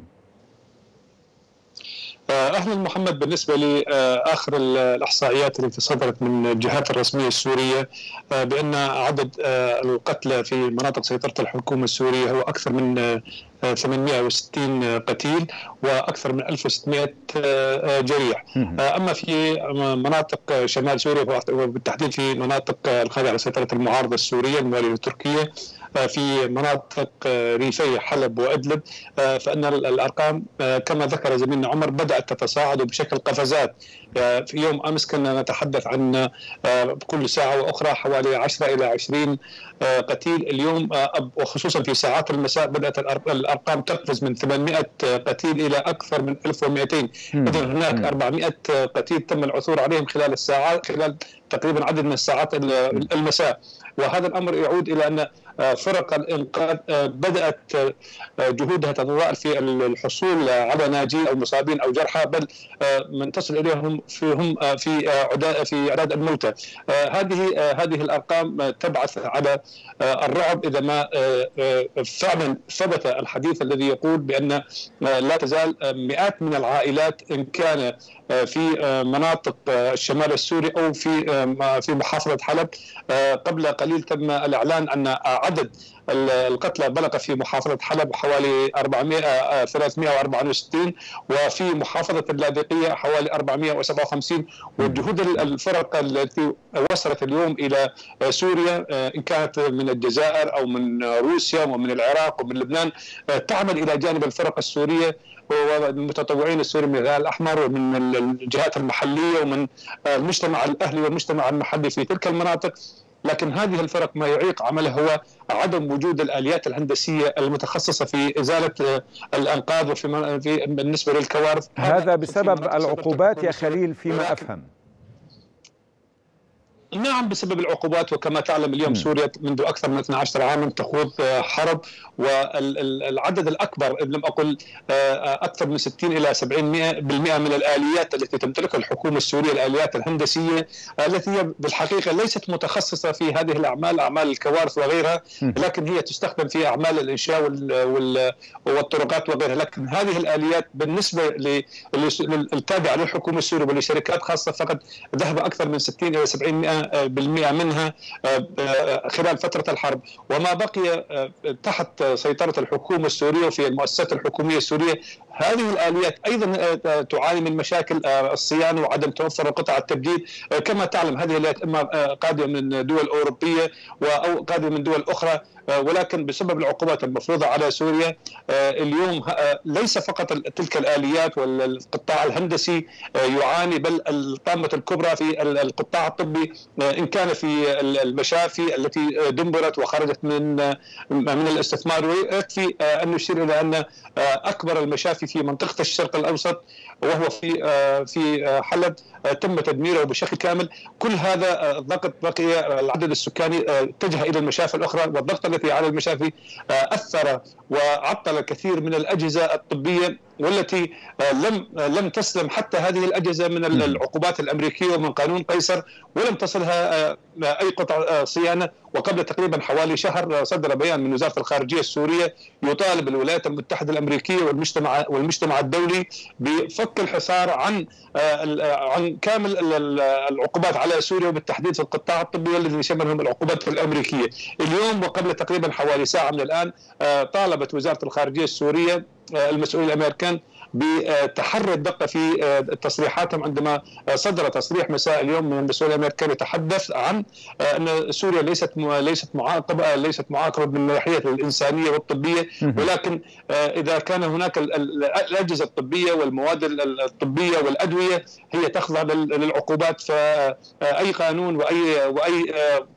أهلا محمد. بالنسبة لي آخر الإحصائيات التي صدرت من الجهات الرسمية السورية بأن عدد القتلى في مناطق سيطرة الحكومة السورية هو أكثر من ثمانمئة وستين قتيل وأكثر من ألف وستمئة جريح. أما في مناطق شمال سوريا وبالتحديد في مناطق الخاضعة لسيطرة المعارضة السورية الموالية لتركيا، في مناطق ريفي حلب وإدلب، فإن الأرقام كما ذكر زميلنا عمر بدأت تتصاعد بشكل قفزات. في يوم أمس كنا نتحدث عن كل ساعة وأخرى حوالي عشرة إلى عشرين قتيل. اليوم وخصوصا في ساعات المساء بدأت الأرقام تقفز من ثمانمئة قتيل إلى أكثر من ألف ومئتين. إذن هناك أربعمئة قتيل تم العثور عليهم خلال الساعات خلال تقريبا عدد من الساعات المساء. وهذا الأمر يعود إلى أن فرق الإنقاذ بدأت جهودها تتضاءل في الحصول على ناجين أو مصابين أو جرحى، بل من تصل إليهم فيهم في في إعداد الموتى. هذه هذه الأرقام تبعث على الرعب إذا ما فعلا ثبت الحديث الذي يقول بأن لا تزال مئات من العائلات إن كان في مناطق الشمال السوري أو في في محافظة حلب. قبل قليل تم الإعلان أن عدد القتلى بلغ في محافظة حلب حوالي أربعمئة ثلاثمئة وأربعة وستين وفي محافظة اللاذقية حوالي أربعمئة وسبعة وخمسين. وجهود الفرق التي وصلت اليوم إلى سوريا إن كانت من الجزائر أو من روسيا ومن العراق ومن لبنان تعمل إلى جانب الفرق السورية والمتطوعين السوريين من الهلال الأحمر ومن الجهات المحلية ومن المجتمع الأهلي والمجتمع المحلي في تلك المناطق. لكن هذه الفرق ما يعيق عملها هو عدم وجود الآليات الهندسية المتخصصة في إزالة الأنقاض وفي في بالنسبة للكوارث. هذا بسبب العقوبات يا خليل فيما أفهم. نعم، بسبب العقوبات. وكما تعلم اليوم سوريا منذ أكثر من اثني عشر عاما تخوض حرب، والعدد الأكبر إن لم أقل أكثر من ستين إلى سبعين بالمئة من الآليات التي تمتلكها الحكومة السورية، الآليات الهندسية التي هي بالحقيقة ليست متخصصة في هذه الأعمال، أعمال الكوارث وغيرها، لكن هي تستخدم في أعمال الإنشاء والطرقات وغيرها. لكن هذه الآليات بالنسبة للتابعة للحكومة السورية ولشركات خاصة فقط ذهب أكثر من ستين إلى سبعين بالمئة منها خلال فترة الحرب، وما بقي تحت سيطرة الحكومة السورية وفي المؤسسات الحكومية السورية. هذه الآليات أيضا تعاني من مشاكل الصيانة وعدم توفر قطع التبديل. كما تعلم هذه الآليات إما قادمة من دول أوروبية أو قادمة من دول أخرى، ولكن بسبب العقوبات المفروضة على سوريا اليوم ليس فقط تلك الآليات والقطاع الهندسي يعاني، بل الطامة الكبرى في القطاع الطبي، إن كان في المشافي التي دمرت وخرجت من من الاستثمار. ويكفي أن نشير إلى أن أكبر المشافي في منطقة الشرق الأوسط وهو في في حلب تم تدميره بشكل كامل. كل هذا الضغط بقي العدد السكاني اتجه إلى المشافي الأخرى، والضغط الذي على المشافي أثر وعطل كثير من الأجهزة الطبية والتي لم لم تسلم حتى هذه الأجهزة من العقوبات الأمريكية ومن قانون قيصر، ولم تصلها أي قطع صيانة. وقبل تقريبا حوالي شهر صدر بيان من وزارة الخارجية السورية يطالب الولايات المتحدة الأمريكية والمجتمع والمجتمع الدولي بفك الحصار عن عن كامل العقوبات على سوريا وبالتحديد في القطاع الطبي والذي يشملهم العقوبات الأمريكية. اليوم وقبل تقريبا حوالي ساعة من الآن طالبت وزارة الخارجية السورية المسؤولين الأمريكان بتحري الدقة في تصريحاتهم عندما صدر تصريح مساء اليوم من المسؤول الأمريكي يتحدث عن أن سوريا ليست ليست معاقبة ليست معاقبة من ناحية الإنسانية والطبية، ولكن إذا كان هناك الأجهزة الطبية والمواد الطبية والأدوية هي تخضع للعقوبات، فأي قانون وأي وأي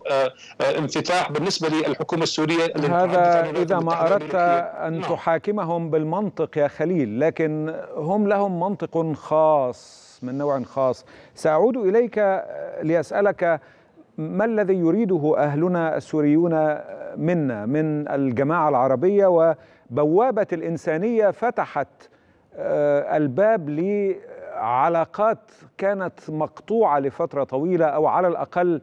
انفتاح بالنسبة للحكومة السورية. هذا إذا ما أردت أن تحاكمهم بالمنطق يا خليل، لكن هم لهم منطق خاص من نوع خاص. سأعود إليك لأسألك ما الذي يريده أهلنا السوريون منا من الجماعة العربية، وبوابة الإنسانية فتحت الباب لعلاقات كانت مقطوعة لفترة طويلة، أو على الأقل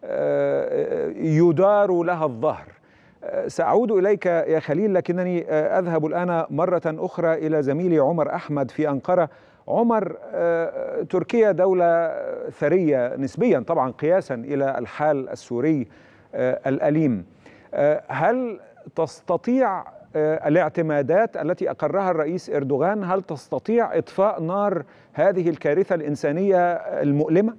يدار لها الظهر. سأعود إليك يا خليل، لكنني أذهب الآن مرة أخرى إلى زميلي عمر أحمد في أنقرة. عمر، تركيا دولة ثرية نسبيا طبعا قياسا إلى الحال السوري الأليم. هل تستطيع الاعتمادات التي أقرها الرئيس إردوغان، هل تستطيع إطفاء نار هذه الكارثة الإنسانية المؤلمة؟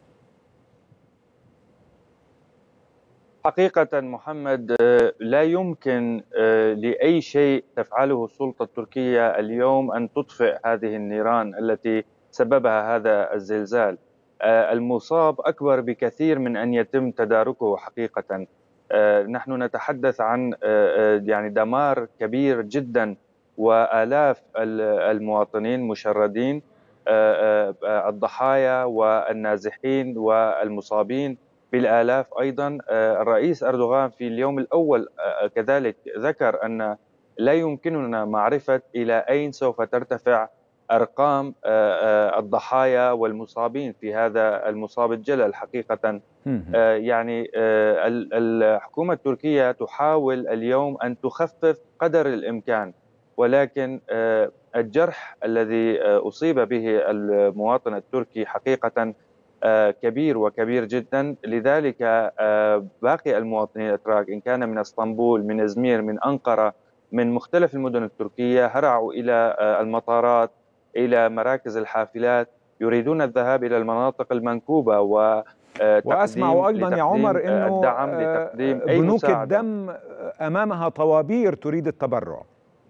حقيقة محمد، لا يمكن لأي شيء تفعله السلطة التركية اليوم أن تطفئ هذه النيران التي سببها هذا الزلزال. المصاب أكبر بكثير من أن يتم تداركه. حقيقة نحن نتحدث عن يعني دمار كبير جدا، وآلاف المواطنين مشردين، الضحايا والنازحين والمصابين بالآلاف أيضا. الرئيس أردوغان في اليوم الأول كذلك ذكر أن لا يمكننا معرفة إلى أين سوف ترتفع أرقام الضحايا والمصابين في هذا المصاب الجلل. حقيقة يعني الحكومة التركية تحاول اليوم أن تخفف قدر الإمكان، ولكن الجرح الذي أصيب به المواطن التركي حقيقة كبير وكبير جدا. لذلك باقي المواطنين الأتراك، إن كان من اسطنبول، من إزمير، من أنقرة، من مختلف المدن التركية، هرعوا إلى المطارات، إلى مراكز الحافلات، يريدون الذهاب إلى المناطق المنكوبة و وأسمع أيضا يا عمر أنه الدعم لتقديم أي بنوك مساعدة. الدم أمامها طوابير تريد التبرع.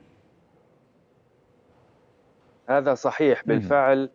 هذا صحيح بالفعل.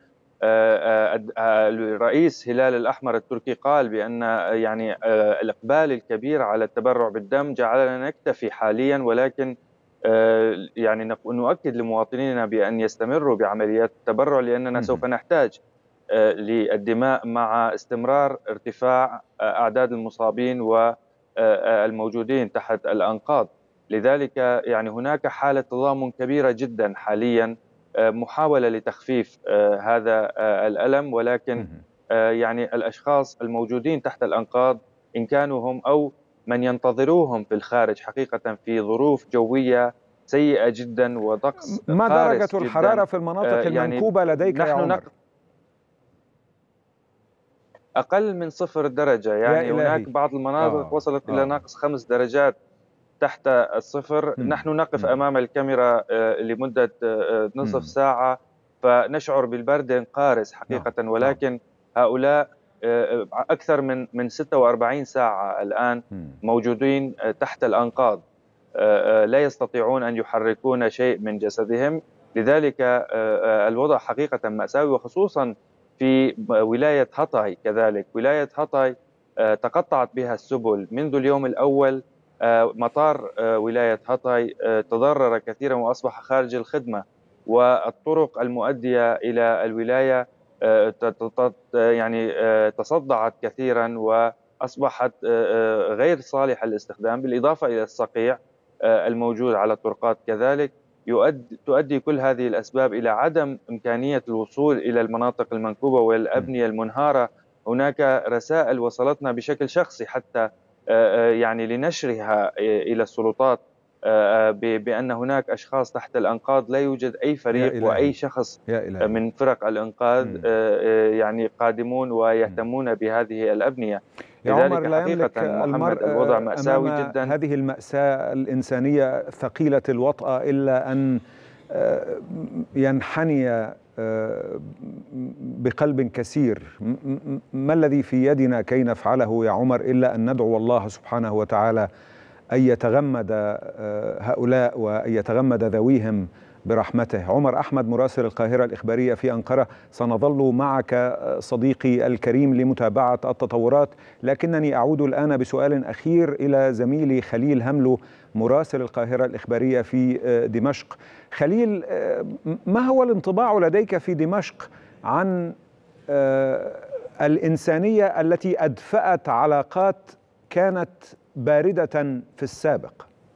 الرئيس هلال الأحمر التركي قال بأن يعني الإقبال الكبير على التبرع بالدم جعلنا نكتفي حاليا، ولكن يعني نؤكد لمواطنينا بأن يستمروا بعمليات التبرع، لأننا سوف نحتاج للدماء مع استمرار ارتفاع أعداد المصابين والموجودين تحت الأنقاض. لذلك يعني هناك حالة تضامن كبيرة جدا حاليا، محاولة لتخفيف هذا الألم، ولكن يعني الأشخاص الموجودين تحت الأنقاض، إن كانوا هم أو من ينتظروهم في الخارج، حقيقة في ظروف جوية سيئة جدا وطقس ما درجة الحرارة جداً في المناطق المنكوبة يعني لديك يا عمر؟ أقل من صفر درجة، يعني هناك بعض المناطق آه. وصلت آه. إلى ناقص خمس درجات تحت الصفر. م. نحن نقف م. أمام الكاميرا لمدة نصف م. ساعة فنشعر بالبرد قارس حقيقة، م. ولكن هؤلاء أكثر من من ستة وأربعين ساعة الآن م. موجودين تحت الأنقاض، لا يستطيعون أن يحركون شيء من جسدهم. لذلك الوضع حقيقة مأساوي، وخصوصا في ولاية هاتاي كذلك. ولاية هاتاي تقطعت بها السبل منذ اليوم الأول. مطار ولاية هاتاي تضرر كثيرا وأصبح خارج الخدمة، والطرق المؤدية إلى الولاية يعني تصدعت كثيرا وأصبحت غير صالحة للاستخدام، بالإضافة إلى الصقيع الموجود على الطرقات كذلك. يؤدي تؤدي كل هذه الأسباب إلى عدم إمكانية الوصول إلى المناطق المنكوبة والأبنية المنهارة. هناك رسائل وصلتنا بشكل شخصي حتى يعني لنشرها إلى السلطات بأن هناك أشخاص تحت الأنقاض، لا يوجد أي فريق وأي شخص من فرق الإنقاذ يعني قادمون ويهتمون بهذه الأبنية. يا عمر، لا يملك المرء الوضع مأساوي جدا. هذه المأساة الإنسانية ثقيلة الوطأة إلا أن ينحني بقلب كثير. ما الذي في يدنا كي نفعله يا عمر إلا أن ندعو الله سبحانه وتعالى أن يتغمد هؤلاء وأن يتغمد ذويهم برحمته. عمر أحمد مراسل القاهرة الإخبارية في أنقرة، سنظل معك صديقي الكريم لمتابعة التطورات، لكنني أعود الآن بسؤال أخير إلى زميلي خليل هملو مراسل القاهرة الإخبارية في دمشق. خليل، ما هو الانطباع لديك في دمشق عن الإنسانية التي أدفأت علاقات كانت باردة في السابق؟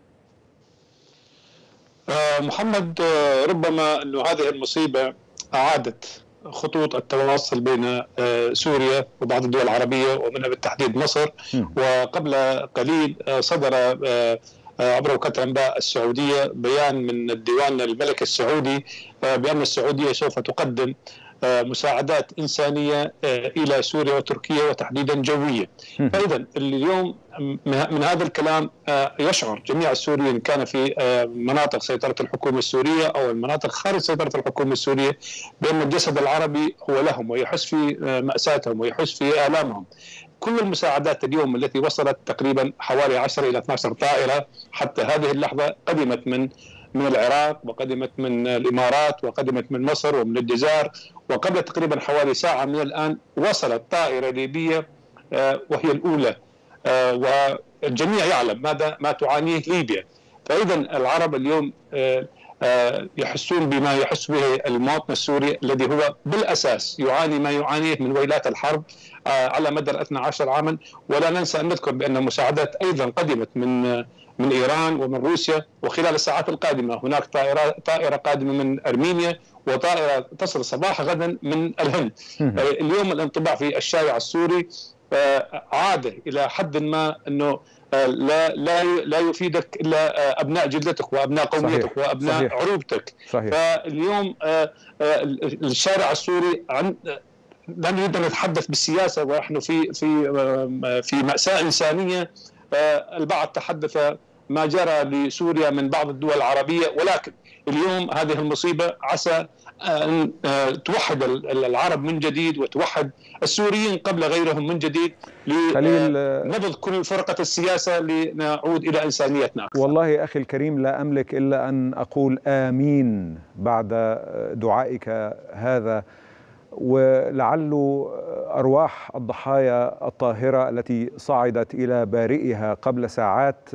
محمد، ربما أن هذه المصيبة أعادت خطوط التواصل بين سوريا وبعض الدول العربية ومنها بالتحديد مصر. وقبل قليل صدر عبر وكالة الأنباء السعودية بيان من الديوان الملكي السعودي بأن السعودية سوف تقدم مساعدات إنسانية إلى سوريا وتركيا وتحديدا جوية. فإذا اليوم من هذا الكلام يشعر جميع السوريين كان في مناطق سيطرة الحكومة السورية أو المناطق خارج سيطرة الحكومة السورية بأن الجسد العربي هو لهم، ويحس في مأساتهم ويحس في آلامهم. كل المساعدات اليوم التي وصلت تقريبا حوالي عشرة إلى اثنتي عشرة طائرة حتى هذه اللحظة قدمت من من العراق وقدمت من الإمارات وقدمت من مصر ومن الجزائر، وقبل تقريبا حوالي ساعة من الآن وصلت طائرة ليبية وهي الأولى، والجميع يعلم ماذا ما تعانيه ليبيا. فإذا العرب اليوم يحسون بما يحس به المواطن السوري الذي هو بالأساس يعاني ما يعانيه من ويلات الحرب على مدى اثني عشر عاما. ولا ننسى أن نذكر بأن مساعدات أيضا قدمت من من إيران ومن روسيا، وخلال الساعات القادمة هناك طائرة طائرة قادمة من أرمينيا وطائرة تصل صباح غدا من الهند. اليوم الانطباع في الشارع السوري عادة إلى حد ما أنه لا لا لا يفيدك الا ابناء جلدتك وابناء قوميتك صحيح. وابناء صحيح. عروبتك. صحيح. فاليوم الشارع السوري عن لا نريد ان نتحدث بالسياسه ونحن في في في مأساة انسانيه. البعض تحدث ما جرى لسوريا من بعض الدول العربيه، ولكن اليوم هذه المصيبه عسى أن توحد العرب من جديد وتوحد السوريين قبل غيرهم من جديد لنبذ كل فرقة السياسة لنعود إلى إنسانيتنا. والله أخي الكريم لا أملك إلا أن أقول آمين بعد دعائك هذا، ولعل أرواح الضحايا الطاهرة التي صعدت إلى بارئها قبل ساعات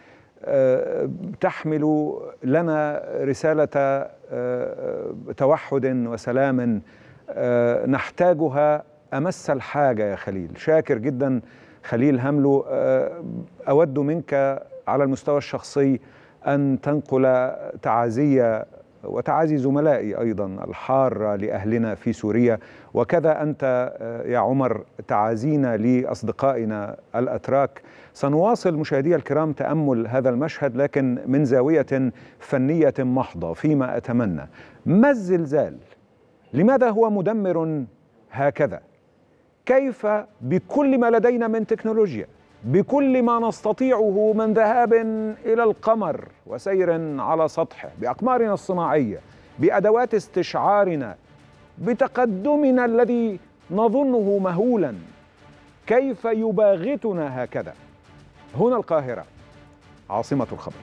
تحمل لنا رسالة توحد وسلام نحتاجها أمس الحاجة. يا خليل، شاكر جدا خليل هملو. أود منك على المستوى الشخصي أن تنقل تعازي وتعازي زملائي أيضا الحارة لأهلنا في سوريا، وكذا أنت يا عمر تعازينا لأصدقائنا الأتراك. سنواصل مشاهدي الكرام تأمل هذا المشهد لكن من زاوية فنية محضة فيما أتمنى. ما الزلزال؟ لماذا هو مدمر هكذا؟ كيف بكل ما لدينا من تكنولوجيا، بكل ما نستطيعه من ذهاب إلى القمر وسير على سطحه، بأقمارنا الصناعية، بأدوات استشعارنا، بتقدمنا الذي نظنه مهولا، كيف يباغتنا هكذا؟ هنا القاهرة عاصمة الخبر.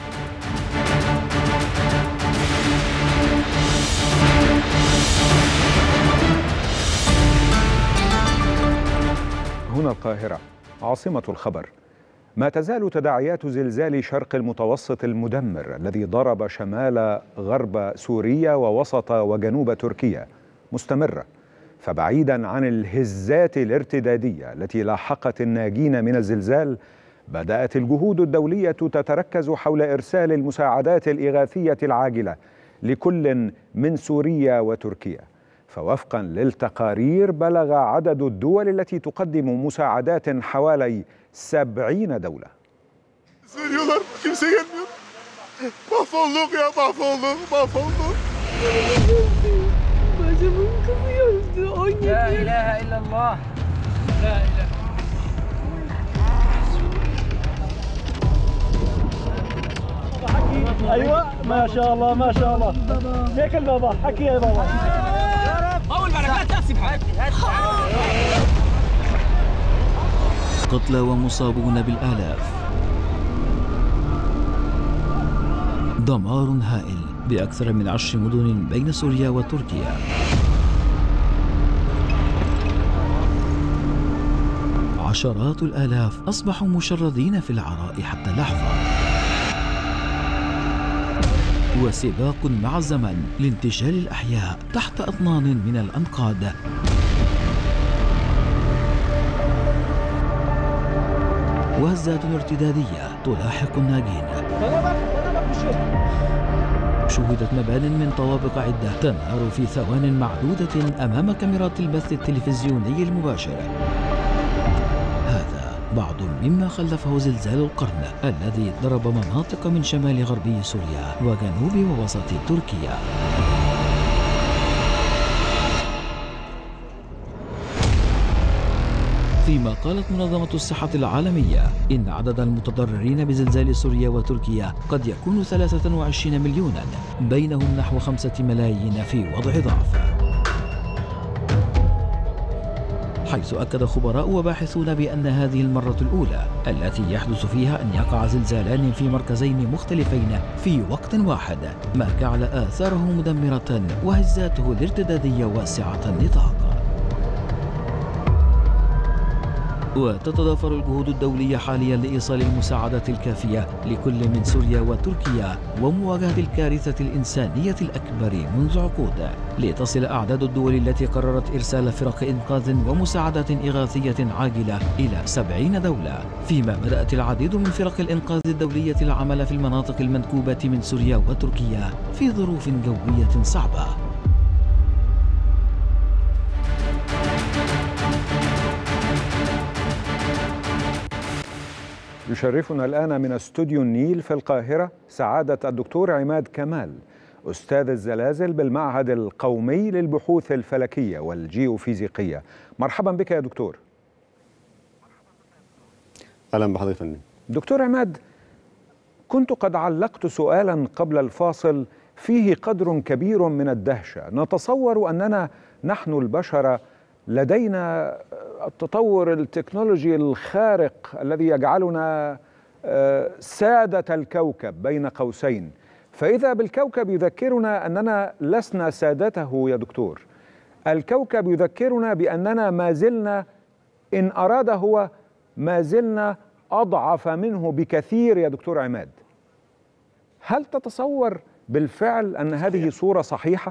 هنا القاهرة عاصمة الخبر. ما تزال تداعيات زلزال شرق المتوسط المدمر الذي ضرب شمال غرب سوريا ووسط وجنوب تركيا مستمرة، فبعيدا عن الهزات الارتدادية التي لاحقت الناجين من الزلزال، بدأت الجهود الدولية تتركز حول إرسال المساعدات الإغاثية العاجلة لكل من سوريا وتركيا. فوفقا للتقارير بلغ عدد الدول التي تقدم مساعدات حوالي سبعين دولة. لا إله إلا الله. لا إله. ايوه ما شاء الله ما شاء الله. هيك البابا حكي يا بابا. اول ما لا تحسب قتلى ومصابون بالالاف. دمار هائل باكثر من عشر مدن بين سوريا وتركيا. عشرات الالاف اصبحوا مشردين في العراء حتى اللحظه. وسباق مع الزمن لانتشال الأحياء تحت أطنان من الأنقاض. وهزات ارتدادية تلاحق الناجين. شهدت مبان من طوابق عدة تنهار في ثوان معدودة أمام كاميرات البث التلفزيوني المباشر. هذا بعض مما خلفه زلزال القرن الذي ضرب مناطق من شمال غربي سوريا وجنوب ووسط تركيا. فيما قالت منظمة الصحة العالمية إن عدد المتضررين بزلزال سوريا وتركيا قد يكون ثلاثة وعشرين مليونا، بينهم نحو خمسة ملايين في وضع ضعف. حيث أكد خبراء وباحثون بأن هذه المرة الأولى التي يحدث فيها أن يقع زلزالان في مركزين مختلفين في وقت واحد، ما جعل آثاره مدمرة وهزاته الارتدادية واسعة النطاق. وتتضافر الجهود الدولية حاليا لإيصال المساعدات الكافية لكل من سوريا وتركيا ومواجهة الكارثة الإنسانية الأكبر منذ عقود، لتصل أعداد الدول التي قررت إرسال فرق إنقاذ ومساعدات إغاثية عاجلة إلى سبعين دولة، فيما بدأت العديد من فرق الإنقاذ الدولية العمل في المناطق المنكوبة من سوريا وتركيا في ظروف جوية صعبة. يشرفنا الآن من استوديو النيل في القاهرة سعادة الدكتور عماد كمال، أستاذ الزلازل بالمعهد القومي للبحوث الفلكية والجيوفيزيقية. مرحبا بك يا دكتور. أهلا بحضرتك يا فندم. دكتور عماد، كنت قد علقت سؤالا قبل الفاصل فيه قدر كبير من الدهشة. نتصور أننا نحن البشر لدينا التطور التكنولوجي الخارق الذي يجعلنا سادة الكوكب بين قوسين، فإذا بالكوكب يذكرنا أننا لسنا سادته يا دكتور. الكوكب يذكرنا بأننا ما زلنا إن أراد هو ما زلنا أضعف منه بكثير يا دكتور عماد. هل تتصور بالفعل أن هذه صورة صحيحة؟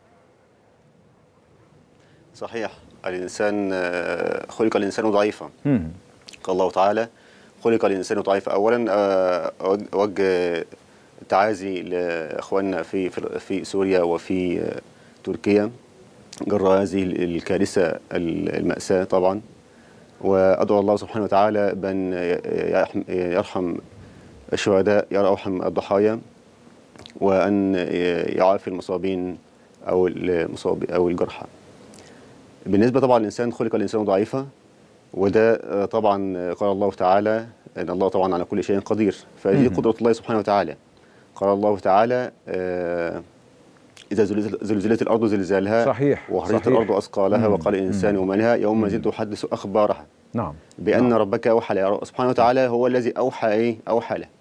صحيح. الإنسان خلق الإنسان ضعيفا. قال الله تعالى خلق الإنسان ضعيفا. أولا أوجه تعازي لإخواننا في في سوريا وفي تركيا جراء هذه الكارثة المأساة طبعا، وأدعو الله سبحانه وتعالى بأن يرحم الشهداء يرحم الضحايا، وأن يعافي المصابين أو المصاب أو الجرحى. بالنسبة طبعا الإنسان خلق الإنسان ضعيفا، وده طبعا قال الله تعالى أن الله طبعا على كل شيء قدير، فهذه قدرة الله سبحانه وتعالى. قال الله تعالى إذا زلزلت الأرض زلزالها صحيح وأخرجت الأرض أثقالها وقال الإنسان ومنها يومئذ تحدث أخبارها. نعم. بأن نعم. ربك أوحى له سبحانه وتعالى، هو الذي أوحى إيه أوحى له.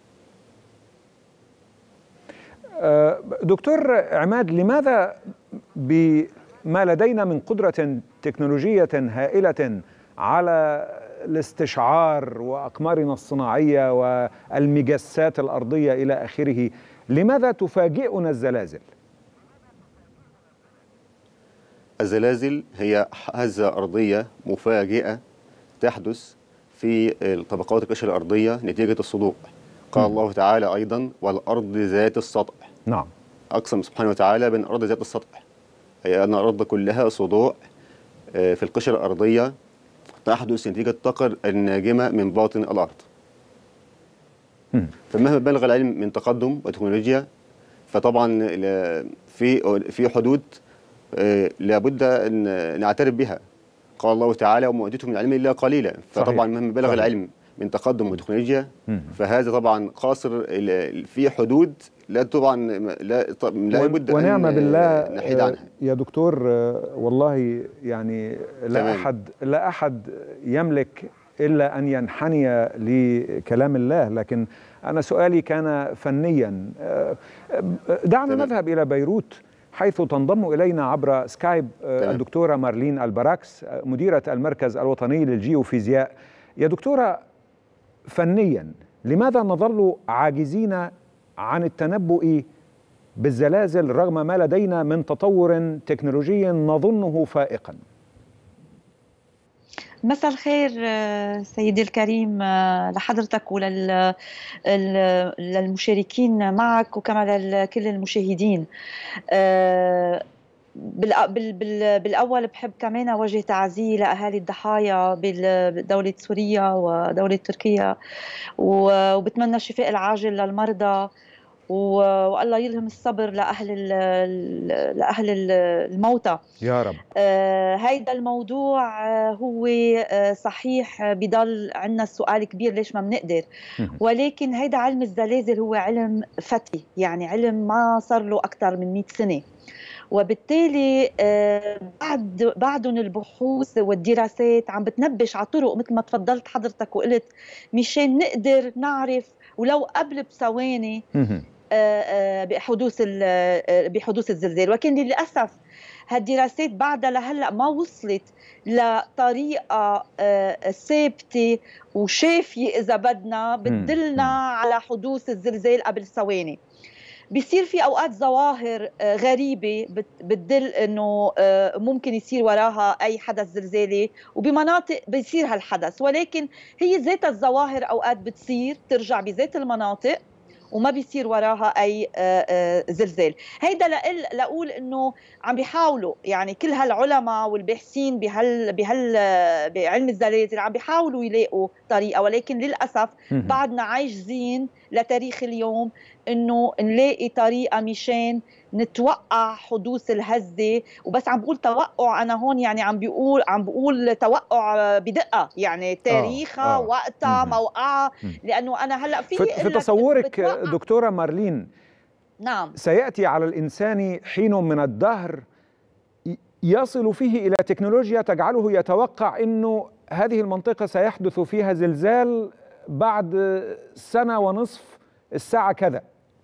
دكتور عماد، لماذا بما لدينا من قدرة تكنولوجية هائلة على الاستشعار وأقمارنا الصناعية والمجسات الأرضية إلى آخره، لماذا تفاجئنا الزلازل؟ الزلازل هي هزة أرضية مفاجئة تحدث في طبقات القشرة الأرضية نتيجة الصدوع. قال م. الله تعالى أيضا والأرض ذات السطح. نعم. أقسم سبحانه وتعالى بأن الأرض ذات السطح، هي أن الأرض كلها صدوع في القشرة الأرضية تحدث نتيجة الطاقة الناجمة من باطن الأرض. م. فمهما بلغ العلم من تقدم وتكنولوجيا، فطبعا في في حدود لابد أن نعترف بها. قال الله تعالى وما أوتيتم من العلم إلا قليلا. فطبعا مهما بلغ صحيح. العلم من تقدم وتكنولوجيا، فهذا طبعا قاصر في حدود لا طبعا لا لا بد ونعم أن بالله نحيد عنها. يا دكتور، والله يعني لا تمام. أحد لا أحد يملك إلا أن ينحني لكلام الله، لكن أنا سؤالي كان فنيا. دعنا تمام. نذهب إلى بيروت، حيث تنضم إلينا عبر سكايب تمام. الدكتورة مارلين البراكس، مديرة المركز الوطني للجيوفيزياء. يا دكتورة، فنيا لماذا نظل عاجزين عن التنبؤ بالزلازل رغم ما لدينا من تطور تكنولوجي نظنه فائقا؟ مساء الخير سيدي الكريم لحضرتك وللمشاركين معك وكمان لكل المشاهدين. بالأول بحب كمان أوجه تعزية لأهالي الضحايا بدولة سوريا ودولة تركيا، وبتمنى الشفاء العاجل للمرضى، والله يلهم الصبر لأهل لأهل الموتى يا رب. آه هيدا الموضوع آه هو آه صحيح بضل عندنا سؤال كبير ليش ما بنقدر، ولكن هيدا علم الزلازل هو علم فتي، يعني علم ما صار له أكثر من مئة سنة، وبالتالي آه بعد بعدهم البحوث والدراسات عم بتنبش على طرق مثل ما تفضلت حضرتك وقلت مشان نقدر نعرف ولو قبل بثواني بحدوث بحدوث الزلزال. ولكن للاسف هالدراسات بعدها لهلا ما وصلت لطريقه ثابته وشافيه اذا بدنا بتدلنا على حدوث الزلزال قبل ثواني. بيصير في اوقات ظواهر غريبه بتدل انه ممكن يصير وراها اي حدث زلزالي، وبمناطق بيصير هالحدث، ولكن هي ذات الظواهر اوقات بتصير ترجع بذات المناطق وما بيصير وراها اي زلزال. هيدا لاقول انه عم بيحاولوا يعني كل هالعلماء والباحثين بهال بهال بعلم الزلازل عم بيحاولوا يلاقوا طريقه، ولكن للاسف بعدنا عاجزين لتاريخ اليوم انه نلاقي طريقه مشان نتوقع حدوث الهزه. وبس عم بقول توقع انا هون يعني عم بيقول عم بقول توقع بدقه، يعني تاريخها آه. آه. وقتها موقعها، لانه انا هلا في في تصورك دكتوره مارلين، نعم سياتي على الانسان حين من الدهر يصل فيه الى تكنولوجيا تجعله يتوقع انه هذه المنطقه سيحدث فيها زلزال بعد سنه ونصف الساعه كذا،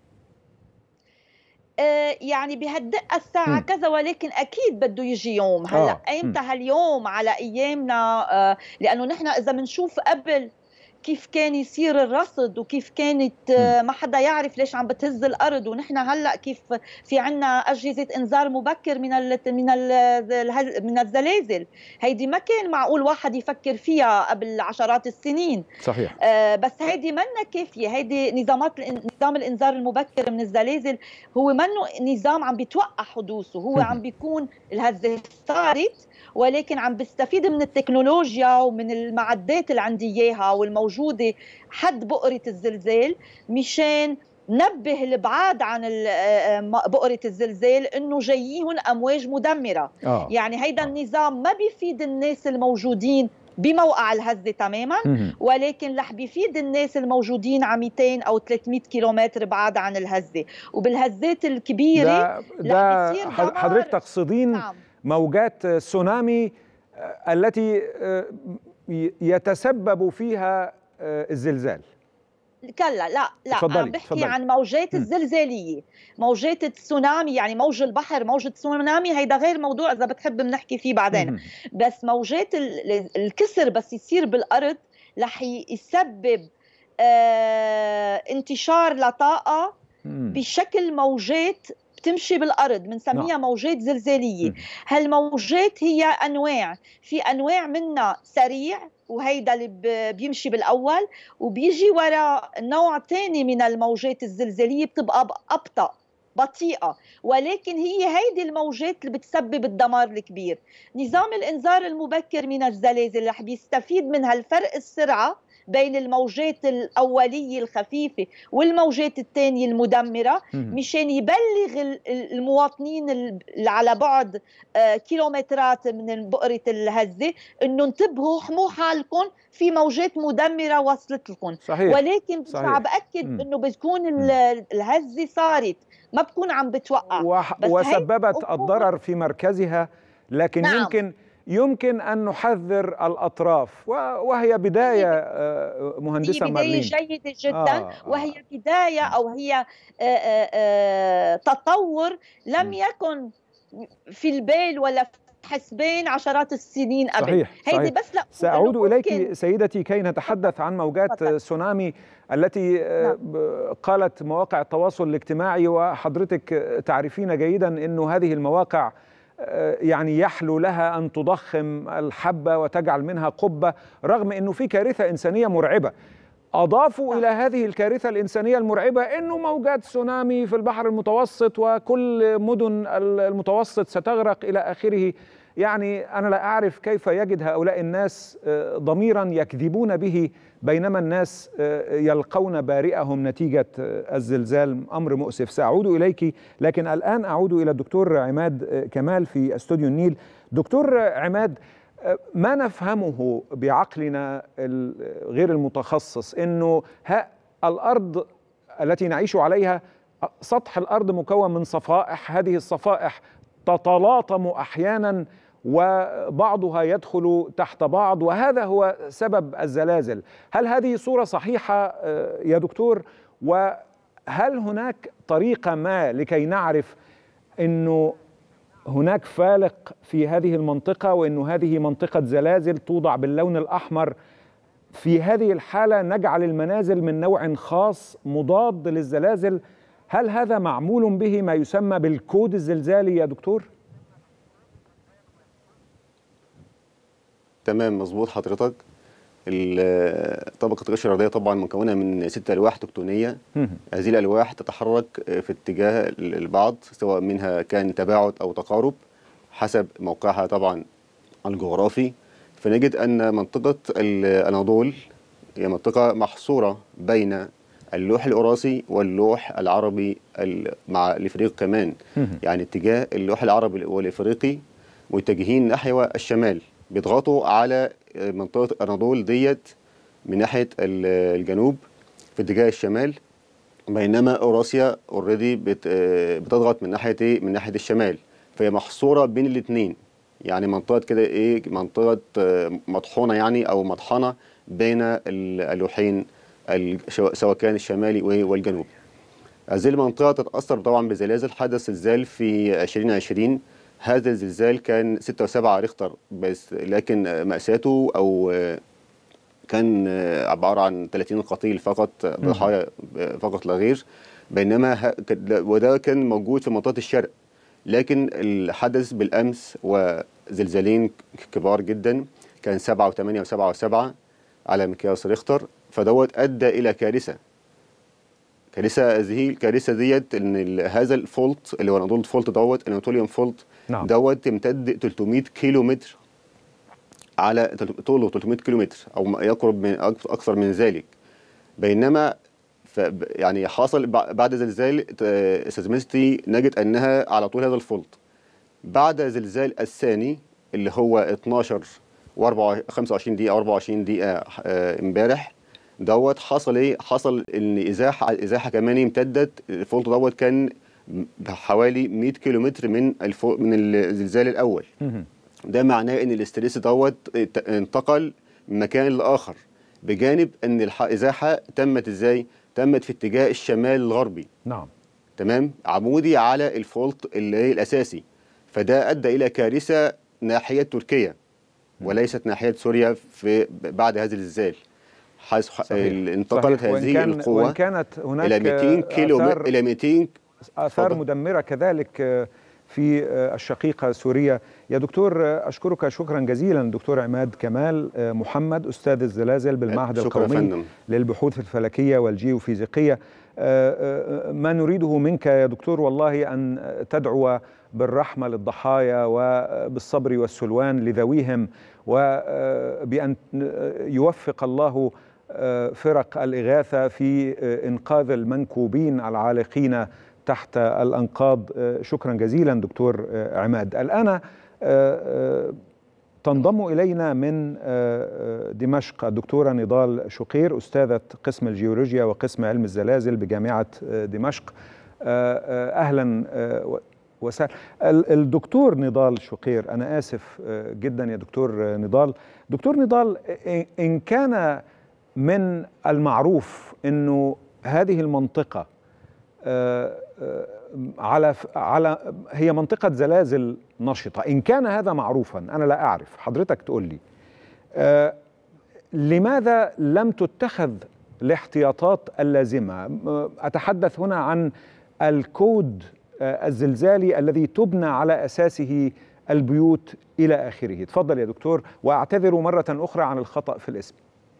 يعني بهالدقة الساعة م. كذا، ولكن أكيد بده يجي يوم. هلأ آه. أيمتى هاليوم على أيامنا؟ لأنه نحن إذا بنشوف قبل كيف كان يصير الرصد وكيف كانت ما حدا يعرف ليش عم بتهز الارض، ونحن هلا كيف في عنا اجهزه انذار مبكر من ال من ال من الزلازل، هيدي ما كان معقول واحد يفكر فيها قبل عشرات السنين. صحيح. آه بس هيدي منا كافيه، هيدي نظامات نظام الانذار المبكر من الزلازل هو منه نظام عم بيتوقع حدوثه، هو عم بيكون الهزه صارت ولكن عم بيستفيد من التكنولوجيا ومن المعدات اللي عندي اياها والموجوده حد بؤره الزلزال مشان نبه الابعاد عن بؤره الزلزال انه جاييهم امواج مدمره. آه. يعني هيدا النظام ما بيفيد الناس الموجودين بموقع الهزه تماما، ولكن رح بيفيد الناس الموجودين على مئتين او ثلاثمئة كيلومتر بعاد عن الهزه. وبالهزات الكبيره ده, ده حضرتك تقصدين نعم. موجات تسونامي التي يتسبب فيها الزلزال. كلا لا لا عم بحكي فضلي. عن موجات الزلزاليه، موجات التسونامي يعني موج البحر، موج التسونامي هيدا غير موضوع اذا بتحب بنحكي فيه بعدين. بس موجات الكسر بس يصير بالارض رح يسبب آه انتشار لطاقه بشكل موجات بتمشي بالارض بنسميها موجات زلزاليه. هالموجات هي انواع، في انواع منها سريع وهيدا اللي بيمشي بالاول، وبيجي وراء نوع ثاني من الموجات الزلزاليه بتبقى ابطا بطيئه، ولكن هي هيدي الموجات اللي بتسبب الدمار الكبير. نظام الانذار المبكر من الزلازل رح بيستفيد من هالفرق السرعه بين الموجات الأولية الخفيفة والموجات الثانية المدمرة مشان يبلغ المواطنين اللي على بعد كيلومترات من بؤرة الهزة إنه انتبهوا حموا حالكم في موجات مدمرة وصلت لكم. صحيح. ولكن بس عم بأكد إنه بتكون الهزة صارت ما بتكون عم بتوقع وح... وسببت الضرر في مركزها، لكن نعم. يمكن يمكن أن نحذر الأطراف، وهي بداية مهندسة مارلين، هي بداية جيدة جدا. آه وهي بداية أو هي آآ آآ تطور لم يكن في البال ولا في حسبان عشرات السنين قبل. صحيح. هيدي صحيح. بس لا سأعود إليك سيدتي كي نتحدث عن موجات تسونامي التي نعم. قالت مواقع التواصل الاجتماعي، وحضرتك تعرفين جيدا أن هذه المواقع يعني يحلو لها أن تضخم الحبة وتجعل منها قبة، رغم أنه في كارثة إنسانية مرعبة. أضافوا إلى هذه الكارثة الإنسانية المرعبة أنه موجات تسونامي في البحر المتوسط وكل مدن المتوسط ستغرق إلى آخره. يعني أنا لا أعرف كيف يجد هؤلاء الناس ضميرا يكذبون به بينما الناس يلقون بارئهم نتيجة الزلزال. أمر مؤسف. سأعود إليك، لكن الآن أعود إلى الدكتور عماد كمال في استوديو النيل. دكتور عماد، ما نفهمه بعقلنا غير المتخصص أنه الأرض التي نعيش عليها، سطح الأرض مكون من صفائح، هذه الصفائح تتلاطم أحيانا وبعضها يدخل تحت بعض، وهذا هو سبب الزلازل. هل هذه صورة صحيحة يا دكتور؟ وهل هناك طريقة ما لكي نعرف أنه هناك فالق في هذه المنطقة وأنه هذه منطقة زلازل توضع باللون الأحمر؟ في هذه الحالة نجعل المنازل من نوع خاص مضاد للزلازل. هل هذا معمول به ما يسمى بالكود الزلزالي يا دكتور؟ تمام، مظبوط حضرتك. طبقة القشرة الأرضية طبعا مكونة من ست ألواح تكتونية. هذه الألواح تتحرك في اتجاه البعض، سواء منها كان تباعد أو تقارب حسب موقعها طبعا الجغرافي. فنجد أن منطقة الأناضول هي منطقة محصورة بين اللوح الأوراسي واللوح العربي مع الإفريقي كمان. يعني اتجاه اللوح العربي والإفريقي متجهين نحو الشمال، بيضغطوا على منطقة الأناضول ديت من ناحية الجنوب في اتجاه الشمال، بينما أوراسيا اوريدي بتضغط من ناحية ايه؟ من ناحية الشمال. فهي محصورة بين الاثنين، يعني منطقة كده ايه، منطقة مطحونة يعني أو مطحنة بين اللوحين سواء كان الشمالي والجنوب. هذه المنطقة تتأثر طبعا بزلازل. حدث زلزال في ألفين وعشرين، هذا الزلزال كان ستة وسبعة ريختر بس، لكن مأساته أو كان عبارة عن ثلاثين قتيل فقط، ضحايا فقط لا غير. بينما وده كان موجود في منطقة الشرق، لكن الحدث بالأمس وزلزالين كبار جدا، كان سبعة وثمانية وسبعة وسبعة على مقياس ريختر. فدوت أدى إلى كارثة. كارثة هذه الكارثة ديت إن هذا الفولت اللي هو الأناضول فولت دوت الأناتوليوم فولت نعم. دوت يمتد ثلاثمائة كيلو متر، على طوله ثلاثمائة كيلو متر أو يقرب من أكثر من ذلك. بينما يعني حصل بعد زلزال سيزمستي نجد أنها على طول هذا الفولت. بعد زلزال الثاني اللي هو اثناشر وخمسة وعشرين دقيقة أو أربعة وعشرين دقيقة امبارح دوت حصل ايه؟ حصل ان ازاحه ازاحه كمان امتدت. الفولت دوت كان حوالي مائة كيلو متر من من الزلزال الاول. ده معناه ان الاستريس دوت انتقل من مكان لاخر، بجانب ان الازاحه تمت ازاي؟ تمت في اتجاه الشمال الغربي. نعم تمام، عمودي على الفولت اللي هي الاساسي. فده ادى الى كارثه ناحيه تركيا وليست ناحيه سوريا في بعد هذا الزلزال. انتقلت هذه القوة وإن كانت هناك إلى مئتين كيلو آثار إلى مئتين آثار فضل. مدمرة كذلك في الشقيقة سوريا. يا دكتور أشكرك شكرا جزيلا دكتور عماد كمال محمد، أستاذ الزلازل بالمعهد القومي للبحوث الفلكية والجيوفيزيقية. ما نريده منك يا دكتور والله أن تدعو بالرحمة للضحايا وبالصبر والسلوان لذويهم، وبأن يوفق الله فرق الإغاثة في إنقاذ المنكوبين العالقين تحت الأنقاض. شكرا جزيلا دكتور عماد. الآن تنضم إلينا من دمشق الدكتورة نضال شقير، أستاذة قسم الجيولوجيا وقسم علم الزلازل بجامعة دمشق. أهلا وسهلا. الدكتور نضال شقير، أنا آسف جدا يا دكتور نضال. دكتور نضال، إن كان من المعروف أنه هذه المنطقة على على هي منطقة زلازل نشطة، إن كان هذا معروفا، أنا لا أعرف، حضرتك تقول لي لماذا لم تتخذ الاحتياطات اللازمة؟ أتحدث هنا عن الكود الزلزالي الذي تبنى على أساسه البيوت إلى آخره. تفضل يا دكتور، وأعتذر مرة أخرى عن الخطأ في الاسم.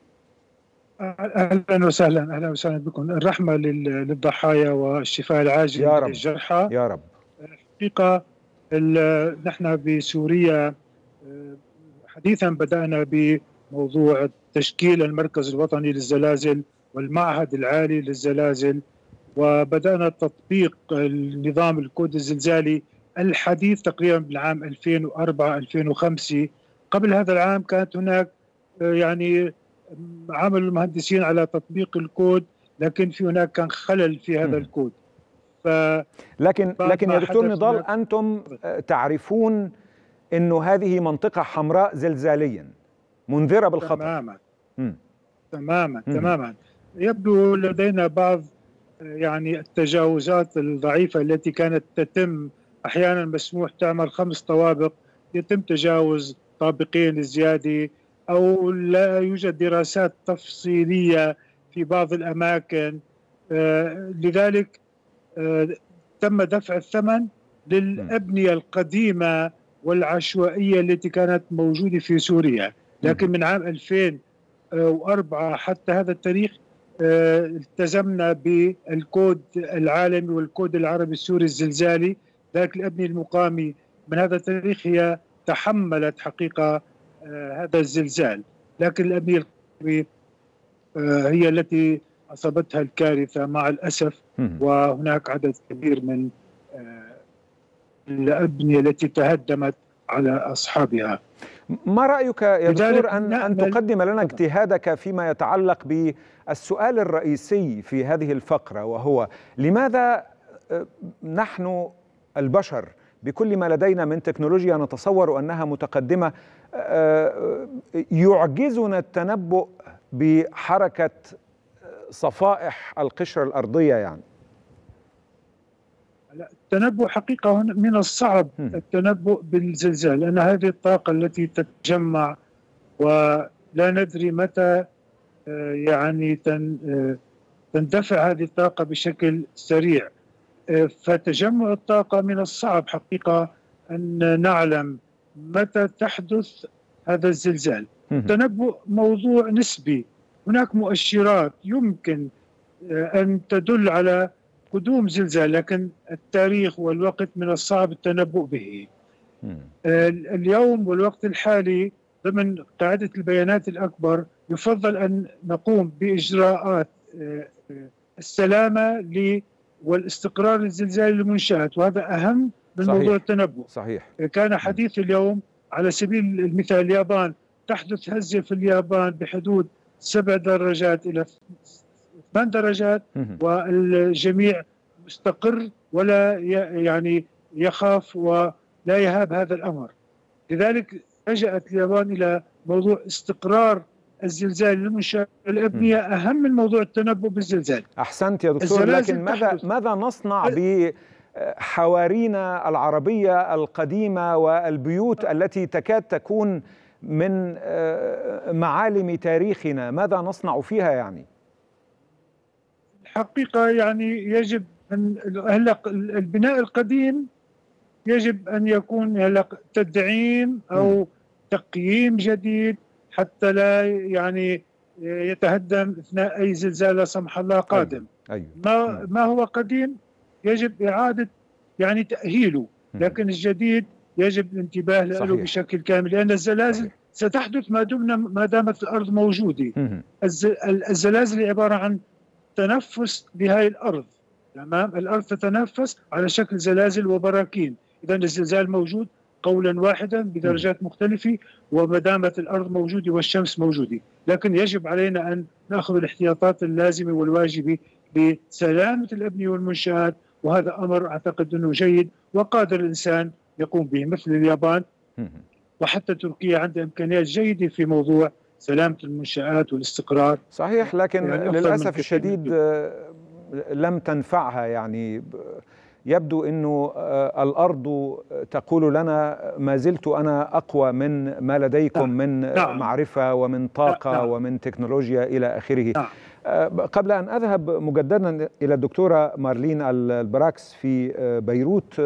اهلا وسهلا، اهلا وسهلا بكم. الرحمه للضحايا والشفاء العاجل يا رب للجرحى يا رب. الحقيقه نحن بسوريا حديثا بدانا بموضوع تشكيل المركز الوطني للزلازل والمعهد العالي للزلازل، وبدانا تطبيق النظام الكود الزلزالي الحديث تقريبا بالعام ألفين وأربعة ألفين وخمسة. قبل هذا العام كانت هناك يعني عمل المهندسين على تطبيق الكود، لكن في هناك كان خلل في هذا م. الكود. ف لكن لكن يا دكتور نضال، انتم تعرفون انه هذه منطقة حمراء زلزاليا منذرة بالخطر. تماما م. تماما م. تماما. يبدو لدينا بعض يعني التجاوزات الضعيفة التي كانت تتم. احيانا مسموح تعمل خمس طوابق، يتم تجاوز طابقين زيادة، أو لا يوجد دراسات تفصيلية في بعض الأماكن. آه لذلك آه تم دفع الثمن للأبنية القديمة والعشوائية التي كانت موجودة في سوريا. لكن من عام ألفين وأربعة حتى هذا التاريخ آه التزمنا بالكود العالمي والكود العربي السوري الزلزالي. ذلك الأبنية المقامة من هذا التاريخ هي تحملت حقيقة آه هذا الزلزال، لكن الأبنية القوية آه هي التي أصابتها الكارثة مع الأسف. وهناك عدد كبير من آه الأبنية التي تهدمت على أصحابها. ما رأيك يا دكتور أن, أن تقدم لنا اجتهادك فيما يتعلق بالسؤال الرئيسي في هذه الفقرة، وهو لماذا نحن البشر بكل ما لدينا من تكنولوجيا نتصور أنها متقدمة يعجزنا التنبؤ بحركة صفائح القشرة الأرضية؟ يعني التنبؤ حقيقة من الصعب التنبؤ بالزلزال، لأن هذه الطاقة التي تتجمع ولا ندري متى يعني تندفع هذه الطاقة بشكل سريع. فتجمع الطاقة من الصعب حقيقة أن نعلم متى تحدث هذا الزلزال. التنبؤ موضوع نسبي، هناك مؤشرات يمكن أن تدل على قدوم زلزال، لكن التاريخ والوقت من الصعب التنبؤ به. اليوم والوقت الحالي ضمن قاعدة البيانات الأكبر يفضل أن نقوم بإجراءات السلامة والاستقرار الزلزالي للمنشآت، وهذا أهم من صحيح. موضوع التنبؤ. صحيح. كان حديث اليوم على سبيل المثال اليابان، تحدث هزة في اليابان بحدود سبع درجات إلى ثمان درجات والجميع مستقر ولا يعني يخاف ولا يهاب هذا الأمر. لذلك لجأت اليابان إلى موضوع استقرار الزلزال للمنشآت الأبنية أهم من موضوع التنبؤ بالزلزال. أحسنت يا دكتور، لكن ماذا ماذا نصنع بحوارينا العربية القديمة والبيوت التي تكاد تكون من معالم تاريخنا؟ ماذا نصنع فيها يعني؟ الحقيقة يعني يجب أن هلا البناء القديم يجب أن يكون هلا تدعيم أو تقييم جديد حتى لا يعني يتهدم اثناء اي زلزال لا سمح الله قادم. أيوة. أيوة. ما ما هو قديم يجب اعاده يعني تاهيله، لكن الجديد يجب الانتباه له بشكل كامل، لان الزلازل صحيح. ستحدث ما دمنا ما دامت الارض موجوده. الزلازل عباره عن تنفس لهذه الارض، تمام؟ الارض تتنفس على شكل زلازل وبراكين، اذا الزلزال موجود قولا واحدا بدرجات مختلفة وما دامت الأرض موجودة والشمس موجودة، لكن يجب علينا أن نأخذ الاحتياطات اللازمة والواجبة لسلامة الأبنية والمنشآت، وهذا أمر أعتقد أنه جيد وقادر الإنسان يقوم به، مثل اليابان وحتى تركيا عندها إمكانيات جيدة في موضوع سلامة المنشآت والاستقرار. صحيح، لكن يعني للأسف الشديد لم تنفعها. يعني يبدو أنه الأرض تقول لنا ما زلت أنا أقوى من ما لديكم من نعم. معرفة ومن طاقة نعم. ومن تكنولوجيا إلى آخره. نعم. قبل أن أذهب مجددا إلى الدكتورة مارلين البراكس في بيروت،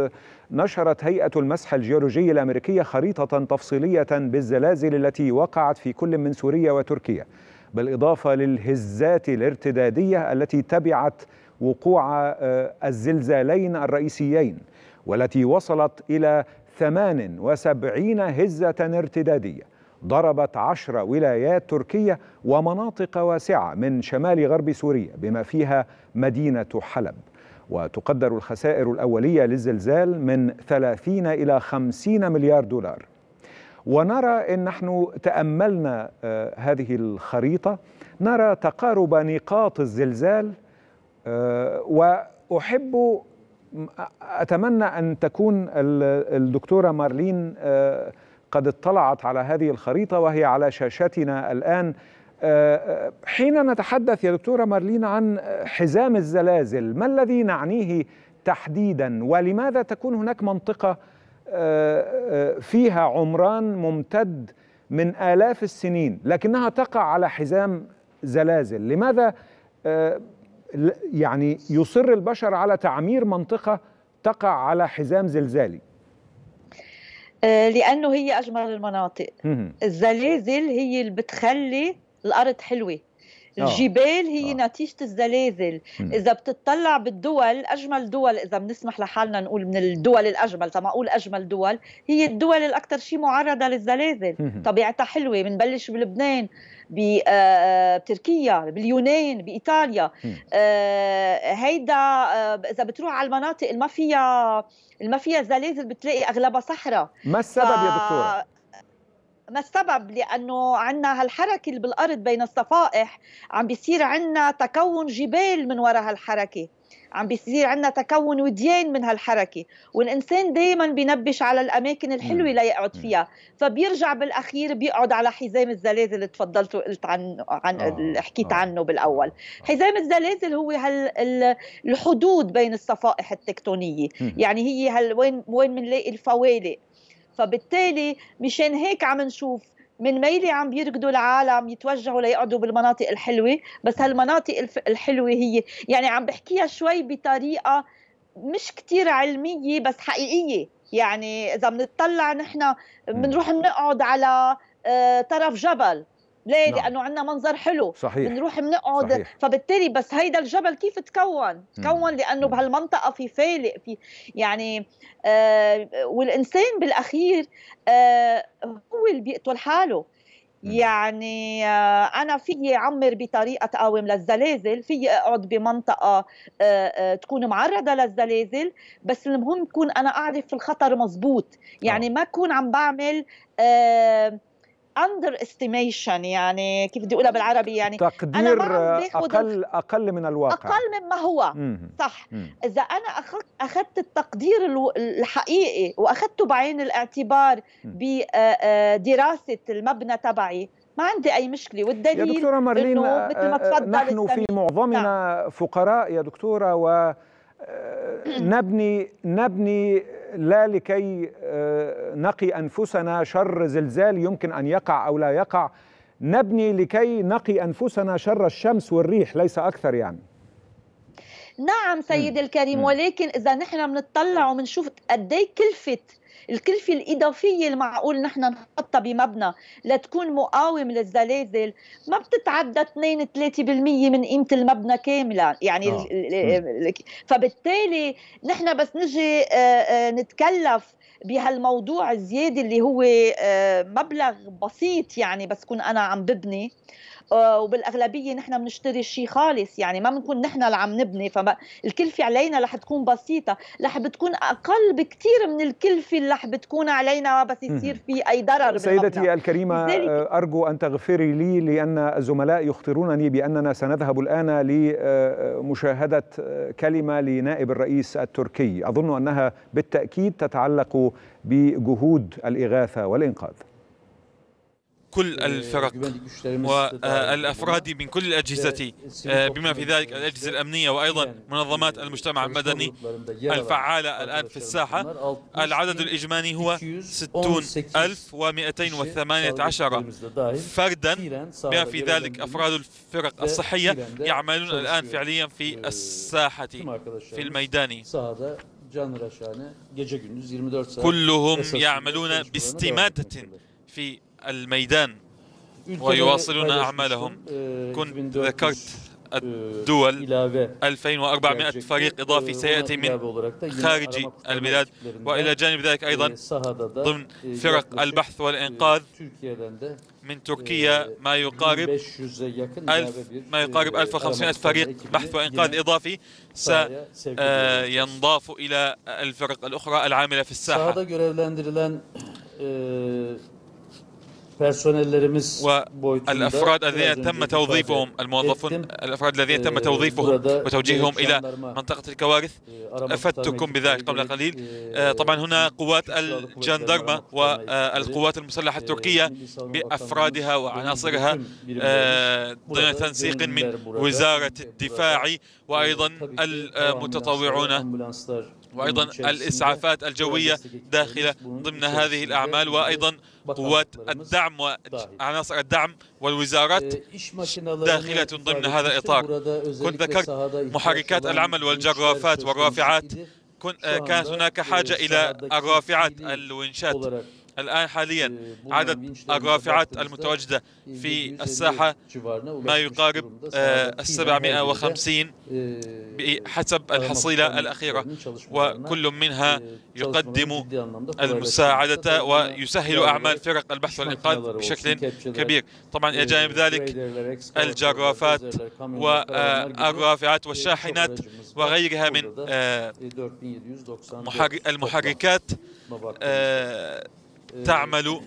نشرت هيئة المسح الجيولوجي الأمريكية خريطة تفصيلية بالزلازل التي وقعت في كل من سوريا وتركيا، بالإضافة للهزات الارتدادية التي تبعت وقوع الزلزالين الرئيسيين، والتي وصلت إلى ثمان وسبعين هزة ارتدادية ضربت عشر ولايات تركية ومناطق واسعة من شمال غرب سوريا بما فيها مدينة حلب. وتقدر الخسائر الأولية للزلزال من ثلاثين إلى خمسين مليار دولار. ونرى إن نحن تأملنا آه هذه الخريطة نرى تقارب نقاط الزلزال، آه وأحب أتمنى أن تكون الدكتورة مارلين آه قد اطلعت على هذه الخريطة وهي على شاشتنا الآن. حين نتحدث يا دكتورة مارلين عن حزام الزلازل، ما الذي نعنيه تحديدا، ولماذا تكون هناك منطقة فيها عمران ممتد من آلاف السنين لكنها تقع على حزام زلازل؟ لماذا يعني يصر البشر على تعمير منطقة تقع على حزام زلزالي؟ لأنه هي أجمل المناطق. الزلازل هي اللي بتخلي الأرض حلوة. الجبال هي أوه. نتيجة الزلازل. م. إذا بتطلع بالدول، أجمل دول إذا بنسمح لحالنا نقول من الدول الأجمل، طبعا أقول أجمل دول هي الدول الأكثر شيء معرضة للزلازل. م. طبيعتها حلوة، بنبلش بلبنان، بتركيا، باليونان، بإيطاليا. آه هيدا آه إذا بتروح على المناطق اللي ما فيها ما فيها زلازل بتلاقي أغلبها صحراء. ما السبب ف... يا دكتورة؟ ما السبب؟ لأنه عنا هالحركة اللي بالأرض بين الصفائح، عم بيصير عنا تكون جبال من وراء هالحركة، عم بيصير عنا تكون وديان من هالحركة، والإنسان دايما بينبش على الأماكن الحلوة ليقعد فيها، فبيرجع بالأخير بيقعد على حزام الزلازل اللي تفضلت وقلت عنه عن اللي حكيت عنه بالأول. حزام الزلازل هو هالحدود بين الصفائح التكتونية، يعني هي هال وين وين بنلاقي الفوالق. فبالتالي مشان هيك عم نشوف من ميلي عم بيركضوا العالم يتوجهوا ليقعدوا بالمناطق الحلوة، بس هالمناطق الحلوة هي يعني عم بحكيها شوي بطريقة مش كتير علمية بس حقيقية. يعني إذا بنطلع نحن بنروح بنقعد على طرف جبل، ليه؟ نعم. لأنه عندنا منظر حلو، صحيح. بنروح بنقعد صحيح. فبالتالي بس هيدا الجبل كيف تكون؟ تكون لأنه بهالمنطقة في فالق في يعني آه والإنسان بالأخير آه هو اللي بيقتل حاله. يعني آه أنا فيي عمر بطريقة تقاوم للزلازل، فيي أقعد بمنطقة آه آه تكون معرضة للزلازل، بس المهم يكون أنا أعرف الخطر مزبوط، يعني آه. ما أكون عم بعمل آه under estimation، يعني كيف بدي اقولها بالعربي، يعني تقدير أنا اقل اقل من الواقع، اقل مما هو. مم. صح. مم. اذا انا اخذت التقدير الحقيقي واخذته بعين الاعتبار بدراسه المبنى تبعي ما عندي اي مشكله. والدليل يا دكتوره مارلين إنه مثل ما تفضل نحن في معظمنا نعم. فقراء يا دكتوره، و نبني نبني لا لكي نقي أنفسنا شر زلزال يمكن أن يقع أو لا يقع، نبني لكي نقي أنفسنا شر الشمس والريح، ليس أكثر يعني. نعم سيدي الكريم، ولكن إذا نحن بنطلع وبنشوف قد ايه كلفة الكلفة الإضافية المعقول نحن نحطها بمبنى لتكون مقاوم للزلازل ما بتتعدى اثنين ثلاثة بالمية من قيمة المبنى كاملا، يعني آه. فبالتالي نحن بس نجي نتكلف بهالموضوع الزيادة اللي هو مبلغ بسيط، يعني بس كون أنا عم ببني وبالأغلبية نحن بنشتري شيء خالص، يعني ما بنكون نحن اللي عم نبني، فالكلفة علينا رح تكون بسيطة، رح بتكون أقل بكثير من الكلفة اللي رح بتكون علينا بس يصير في أي ضرر. سيدتي الكريمة، أرجو أن تغفري لي لأن الزملاء يخطرونني بأننا سنذهب الآن لمشاهدة كلمة لنائب الرئيس التركي، أظن أنها بالتأكيد تتعلق بجهود الإغاثة والإنقاذ. كل الفرق والأفراد من كل الأجهزة بما في ذلك الأجهزة الأمنية وأيضا منظمات المجتمع المدني الفعالة الآن في الساحة. العدد الإجمالي هو ستون ألف ومئتين وثمانية عشر فردا، بما في ذلك أفراد الفرق الصحية يعملون الآن فعليا في الساحة في الميدان. كلهم يعملون باستماتة في الميدان ويواصلون أعمالهم. كنت ذكرت الدول ألفين وأربعمائة فريق إضافي سيأتي من خارج البلاد، وإلى جانب ذلك أيضا ضمن فرق البحث والإنقاذ من تركيا ما يقارب ألف ما يقارب ألف وخمسمائة فريق بحث وإنقاذ إضافي سينضاف إلى الفرق الأخرى العاملة في الساحة. والأفراد الذين تم توظيفهم الموظفون الأفراد الذين تم توظيفهم وتوجيههم إلى منطقة الكوارث أفدتكم بذلك قبل قليل. طبعا هنا قوات الجندرمة والقوات المسلحة التركية بأفرادها وعناصرها ضمن تنسيق من وزارة الدفاع، وأيضا المتطوعون وأيضا الإسعافات الجوية داخلة ضمن هذه الأعمال، وأيضا قوات الدعم وعناصر الدعم والوزارات داخلة ضمن هذا الإطار. كنت ذكرت محركات العمل والجرافات والرافعات. كانت هناك حاجة إلى الرافعات الونشات. الآن حاليا عدد الرافعات المتواجدة في الساحة ما يقارب السبعمائة وخمسين بحسب الحصيلة الأخيرة، وكل منها يقدم المساعدة ويسهل أعمال فرق البحث والإنقاذ بشكل كبير. طبعا إلى جانب ذلك الجرافات والرافعات والشاحنات وغيرها من المحركات تعمل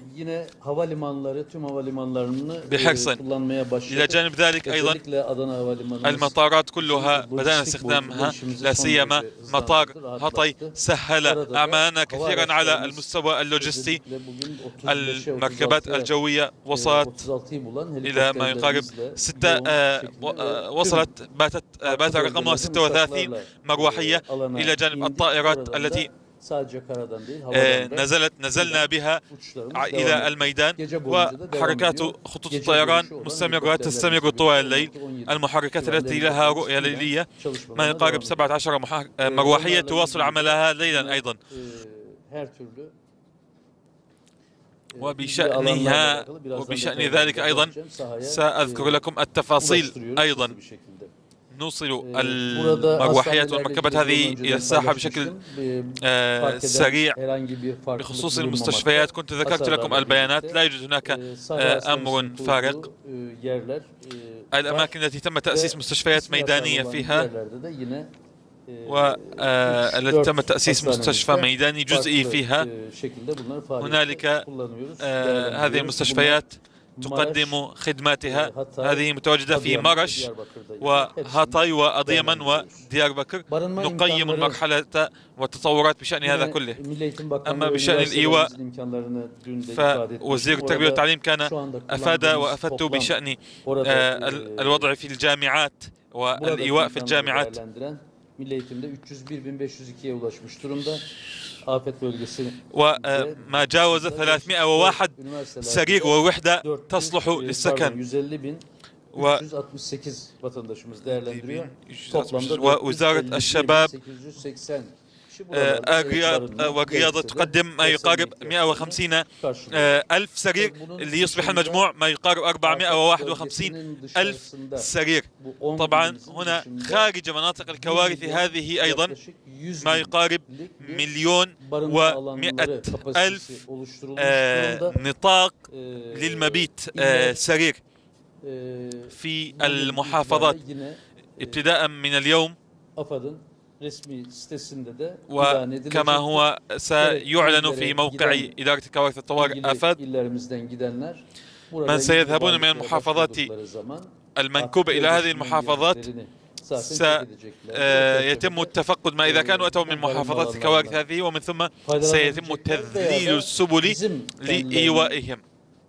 بحرص. إلى جانب ذلك أيضا المطارات كلها بدأنا استخدامها، لا سيما مطار هطي سهل أعمالنا كثيرا على المستوى اللوجستي. المركبات الجوية وصلت إلى ما يقارب ستة وصلت باتت بات رقمها ستة وثلاثين مروحية، إلى جانب الطائرات التي نزلت نزلنا بها إلى الميدان. وحركات خطوط الطيران مستمرة تستمر طوال الليل. المحركات التي لها رؤية ليلية ما يقارب سبعة عشر مروحية تواصل عملها ليلا أيضا. وبشأنها وبشأن ذلك أيضا سأذكر لكم التفاصيل. أيضا نوصل المروحيات والمركبات هذه إلى الساحة بشكل آه سريع. بخصوص المستشفيات كنت ذكرت لكم البيانات، لا يوجد هناك آه أمر فارق. الأماكن التي تم تأسيس مستشفيات ميدانية فيها والتي تم تأسيس مستشفى ميداني جزئي فيها، هنالك آه هذه المستشفيات تقدم خدماتها. هذه متواجدة في مرش وهاتاي وأضيمن وديار بكر. نقيم المرحلة والتطورات بشأن هذا كله. أما بشأن الإيواء فوزير التربية والتعليم كان أفاد وأفدت بشأن الوضع في الجامعات والإيواء في الجامعات. وما جاوز ثلاثمائة وواحد سرير ووحدة تصلح للسكن. ووزارة الشباب والرياضة تقدم ما يقارب مئة وخمسين ألف سرير ليصبح المجموع ما يقارب أربعمائة وواحد وخمسين ألف سرير. طبعا هنا خارج مناطق الكوارث هذه أيضا ما يقارب مليون ومئة ألف نطاق للمبيت سرير في المحافظات ابتداء من اليوم. وكما هو سيعلن في موقع إدارة الكوارث الطوارئ آفاد، من سيذهبون من المحافظات المنكوبة إلى هذه المحافظات سيتم التفقد ما إذا كانوا أتوا من محافظات الكوارث هذه، ومن ثم سيتم تذليل السبل لإيوائهم.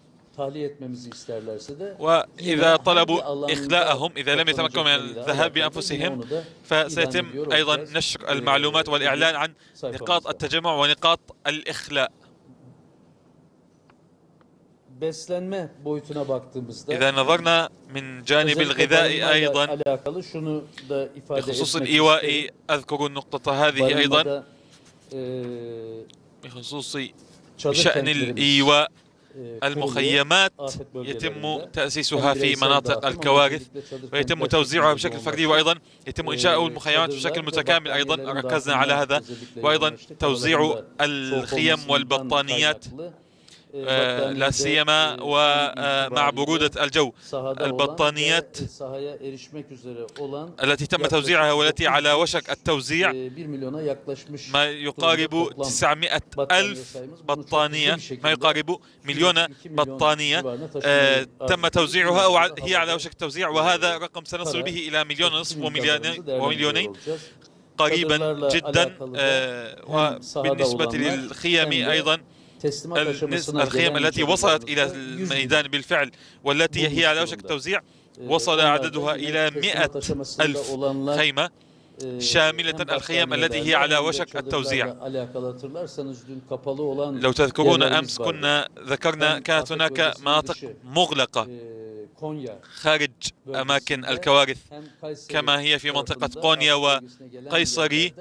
وإذا طلبوا إخلاءهم إذا لم يتمكنوا من الذهاب بأنفسهم فسيتم أيضا نشر المعلومات والإعلان عن نقاط التجمع ونقاط الإخلاء. إذا نظرنا من جانب الغذاء أيضا بخصوص الإيواء أذكر النقطة هذه أيضا. بخصوص شأن الإيواء. المخيمات يتم تأسيسها في مناطق الكوارث ويتم توزيعها بشكل فردي، وأيضا يتم إنشاء المخيمات بشكل متكامل. أيضا ركزنا على هذا، وأيضا توزيع الخيم والبطانيات لا سيما ومع برودة الجو. البطانيات التي تم توزيعها والتي على وشك التوزيع ما يقارب تسعمائة ألف بطانية، ما يقارب مليون بطانية تم توزيعها أو هي على وشك التوزيع، وهذا رقم سنصل به إلى مليون ونصف ومليونين قريبا جدا. وبالنسبة للخيم أيضا الخيم التي وصلت إلى الميدان بالفعل والتي هي على وشك التوزيع وصل عددها إلى مئة ألف خيمة، شاملة الخيم التي هي على وشك التوزيع. لو تذكرون أمس كنا ذكرنا كانت هناك مناطق مغلقة خارج أماكن الكوارث كما هي في منطقة قونيا وقيصري.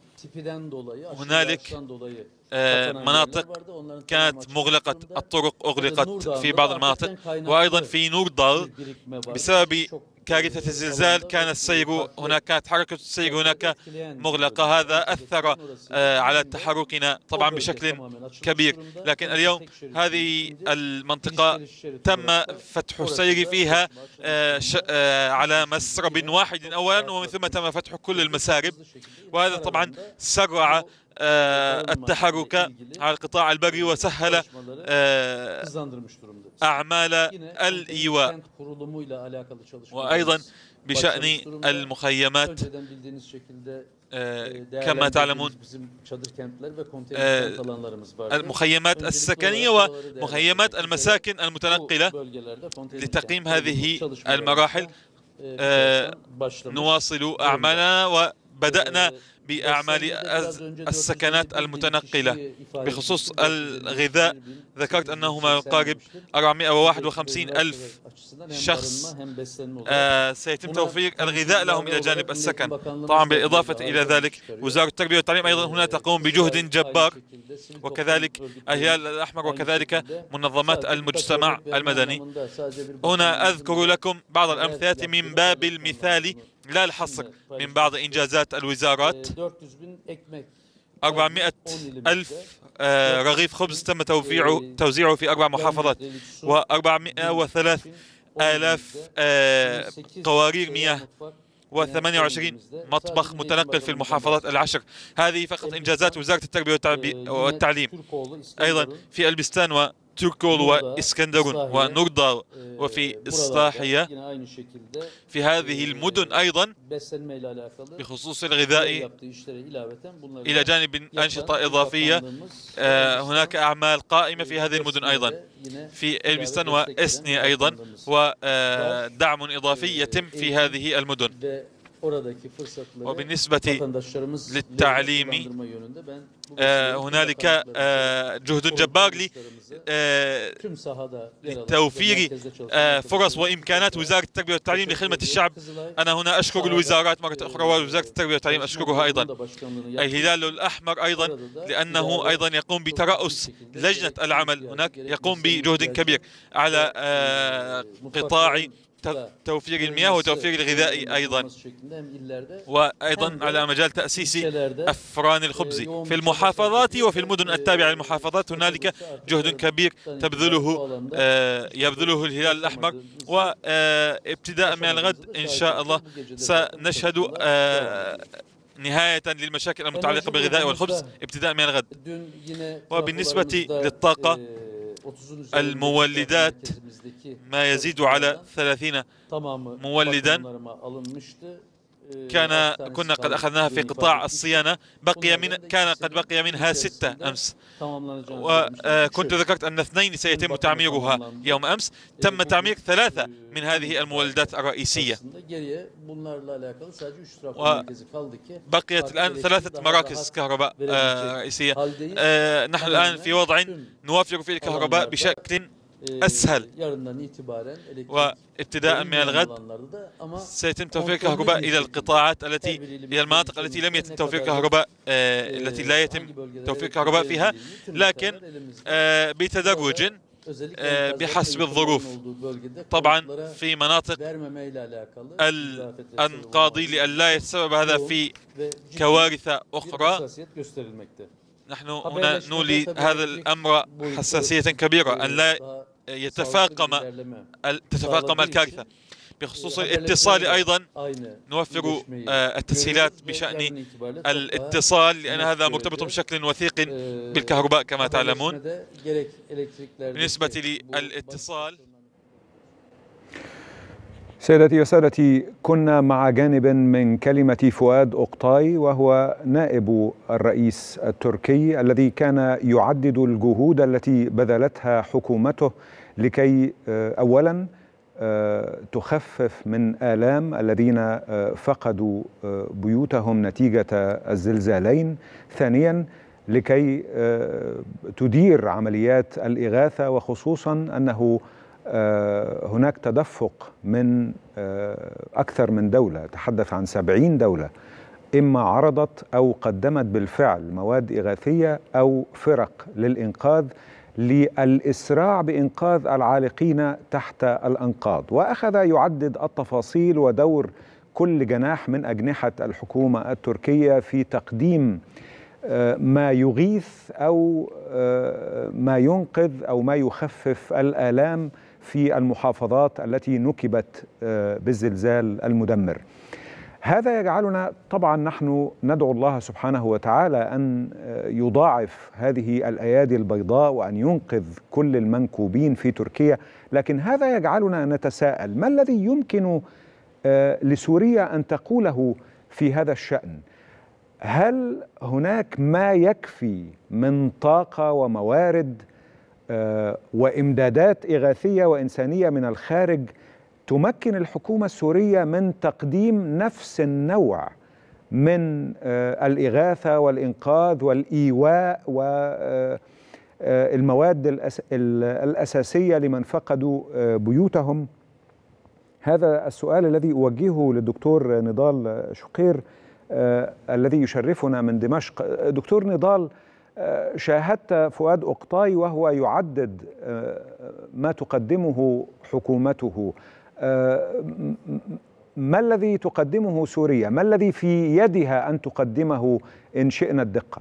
هنالك مناطق كانت مغلقة، الطرق أغلقت في بعض المناطق، وأيضا في نوردال بسبب كارثة الزلزال كان السير هناك، كانت حركة السير هناك مغلقة. هذا أثر على تحركنا طبعا بشكل كبير، لكن اليوم هذه المنطقة تم فتح السير فيها على مسرب واحد أولا، ومن ثم تم فتح كل المسارب، وهذا طبعا سرع التحرك على القطاع البري وسهل أعمال الإيواء. وأيضا بشأن المخيمات كما تعلمون المخيمات السكنية ومخيمات المساكن المتنقلة. لتقييم هذه المراحل نواصل أعمالنا، وبدأنا بأعمال السكنات المتنقلة. بخصوص الغذاء ذكرت أنه ما يقارب أربعمائة وواحد وخمسين ألف شخص آه سيتم توفير الغذاء لهم إلى جانب السكن. طبعا بالإضافة إلى ذلك وزارة التربية والتعليم أيضا هنا تقوم بجهد جبار، وكذلك الهلال الأحمر وكذلك منظمات المجتمع المدني. هنا أذكر لكم بعض الأمثلة من باب المثال لا الحصر من بعض إنجازات الوزارات. أربعمائة ألف آه رغيف خبز تم توزيعه توزيعه في أربع محافظات، وأربعمائة وثلاثة آلاف آه قوارير مياه، وثمانية وعشرين مطبخ متنقل في المحافظات العشر. هذه فقط إنجازات وزارة التربية والتعليم. أيضا في البستان وتركول وإسكندرون ونوردال وفي إصلاحية. في هذه المدن أيضا بخصوص الغذاء إلى جانب أنشطة إضافية آه هناك أعمال قائمة في هذه المدن أيضا. في البستان وإسني أيضا ودعم إضافي يتم في هذه المدن. وبالنسبة للتعليم آه هنالك آه جهد جبار لتوفير آه فرص وإمكانات وزارة التربية والتعليم لخدمة الشعب. أنا هنا أشكر الوزارات مرة أخرى، ووزارة التربية والتعليم أشكرها أيضا، الهلال الأحمر أيضا لأنه أيضا يقوم بترأس لجنة العمل هناك، يقوم بجهد كبير على آه قطاع توفير المياه وتوفير الغذاء أيضا، وأيضا على مجال تأسيس أفران الخبز في المحافظات وفي المدن التابعة للمحافظات. هنالك جهد كبير تبذله آه يبذله الهلال الأحمر، وابتداء من الغد إن شاء الله سنشهد آه نهاية للمشاكل المتعلقة بالغذاء والخبز ابتداء من الغد. وبالنسبة للطاقة المولدات ما يزيد على ثلاثين مولدا كان كنا قد أخذناها في قطاع الصيانة، بقي من كان قد بقي منها ستة أمس، وكنت ذكرت أن اثنين سيتم تعميرها يوم أمس. تم تعمير ثلاثة من هذه المولدات الرئيسية، وبقيت الآن ثلاثة مراكز كهرباء رئيسية. نحن الآن في وضع نوفر فيه الكهرباء بشكل أسهل، وابتداء من الغد سيتم توفير كهرباء إلى القطاعات التي إلى المناطق التي لم يتم توفير كهرباء آه التي لا يتم توفير كهرباء فيها، لكن آه بتدرج آه بحسب الظروف. طبعا في مناطق الأنقاضي لئلا يتسبب هذا في كوارث أخرى، نحن هنا نولي هذا الأمر حساسية كبيرة أن لا يتفاقم تتفاقم الكارثة. بخصوص الاتصال أيضا نوفر التسهيلات بشأن الاتصال، لأن هذا مرتبط بشكل وثيق بالكهرباء كما تعلمون. بالنسبة للاتصال، سيدتي وسادتي، كنا مع جانب من كلمة فؤاد أقطاي، وهو نائب الرئيس التركي الذي كان يعدد الجهود التي بذلتها حكومته لكي أولا تخفف من آلام الذين فقدوا بيوتهم نتيجة الزلزالين، ثانيا لكي تدير عمليات الإغاثة، وخصوصا أنه هناك تدفق من أكثر من دولة، تحدث عن سبعين دولة إما عرضت أو قدمت بالفعل مواد إغاثية أو فرق للإنقاذ للإسراع بإنقاذ العالقين تحت الأنقاض. وأخذ يعدد التفاصيل ودور كل جناح من أجنحة الحكومة التركية في تقديم ما يغيث أو ما ينقذ أو ما يخفف الآلام في المحافظات التي نكبت بالزلزال المدمر. هذا يجعلنا طبعا نحن ندعو الله سبحانه وتعالى أن يضاعف هذه الأيادي البيضاء وأن ينقذ كل المنكوبين في تركيا، لكن هذا يجعلنا نتساءل: ما الذي يمكن لسوريا أن تقوله في هذا الشأن؟ هل هناك ما يكفي من طاقة وموارد وإمدادات إغاثية وإنسانية من الخارج تمكن الحكومة السورية من تقديم نفس النوع من الإغاثة والإنقاذ والإيواء والمواد الأساسية لمن فقدوا بيوتهم؟ هذا السؤال الذي أوجهه للدكتور نضال شقير آه الذي يشرفنا من دمشق. دكتور نضال، آه شاهدت فؤاد أقطاي وهو يعدد آه ما تقدمه حكومته. آه ما الذي تقدمه سوريا؟ ما الذي في يدها أن تقدمه إن شئنا الدقة؟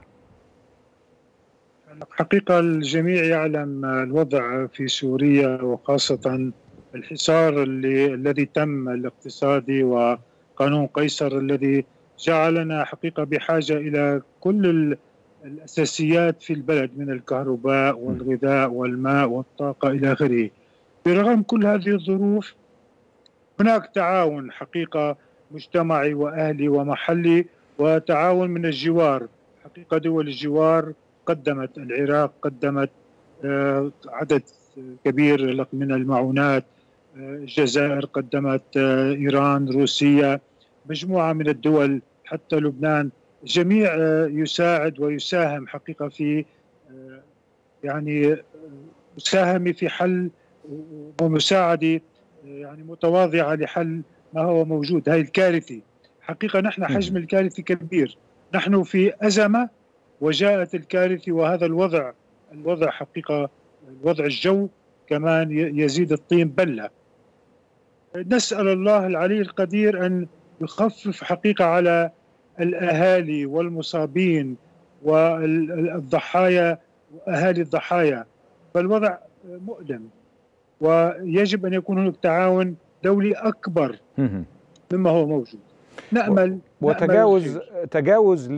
الحقيقة الجميع يعلم الوضع في سوريا، وخاصة الحصار اللي الذي تم الاقتصادي وقانون قيصر الذي جعلنا حقيقة بحاجة إلى كل الأساسيات في البلد من الكهرباء والغذاء والماء والطاقة إلى آخره. برغم كل هذه الظروف هناك تعاون حقيقة مجتمعي وأهلي ومحلي، وتعاون من الجوار. حقيقة دول الجوار قدمت، العراق قدمت عدد كبير من المعونات، الجزائر قدمت، إيران، روسيا، مجموعة من الدول، حتى لبنان، جميع يساعد ويساهم حقيقة في يعني مساهمة في حل ومساعدة يعني متواضعة لحل ما هو موجود. هاي الكارثة حقيقة نحن حجم الكارثة كبير، نحن في أزمة وجاءت الكارثة، وهذا الوضع الوضع حقيقة الوضع الجو كمان يزيد الطين بلة. نسأل الله العلي القدير أن يخفف حقيقة على الأهالي والمصابين والضحايا وأهالي الضحايا، فالوضع مؤلم، ويجب أن يكون هناك تعاون دولي أكبر مما هو موجود. نأمل وتجاوز نأمل تجاوز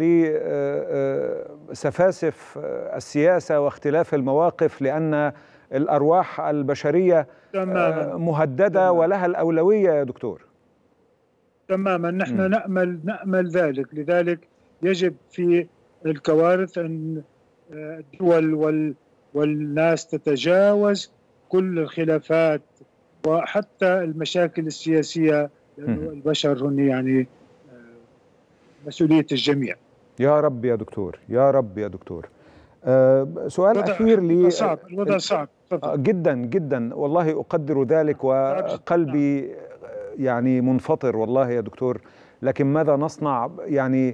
لسفاسف السياسة واختلاف المواقف، لأن الأرواح البشرية تماماً مهددة تماماً ولها الأولوية يا دكتور. تماما، نحن م. نأمل نأمل ذلك. لذلك يجب في الكوارث أن الدول وال والناس تتجاوز كل الخلافات وحتى المشاكل السياسية، لأنه البشر هن يعني مسؤولية الجميع. يا رب يا دكتور، يا رب يا دكتور. أه سؤال أخير لي. صعب، الوضع صعب جدا جدا والله أقدر ذلك، وقلبي يعني منفطر والله يا دكتور، لكن ماذا نصنع؟ يعني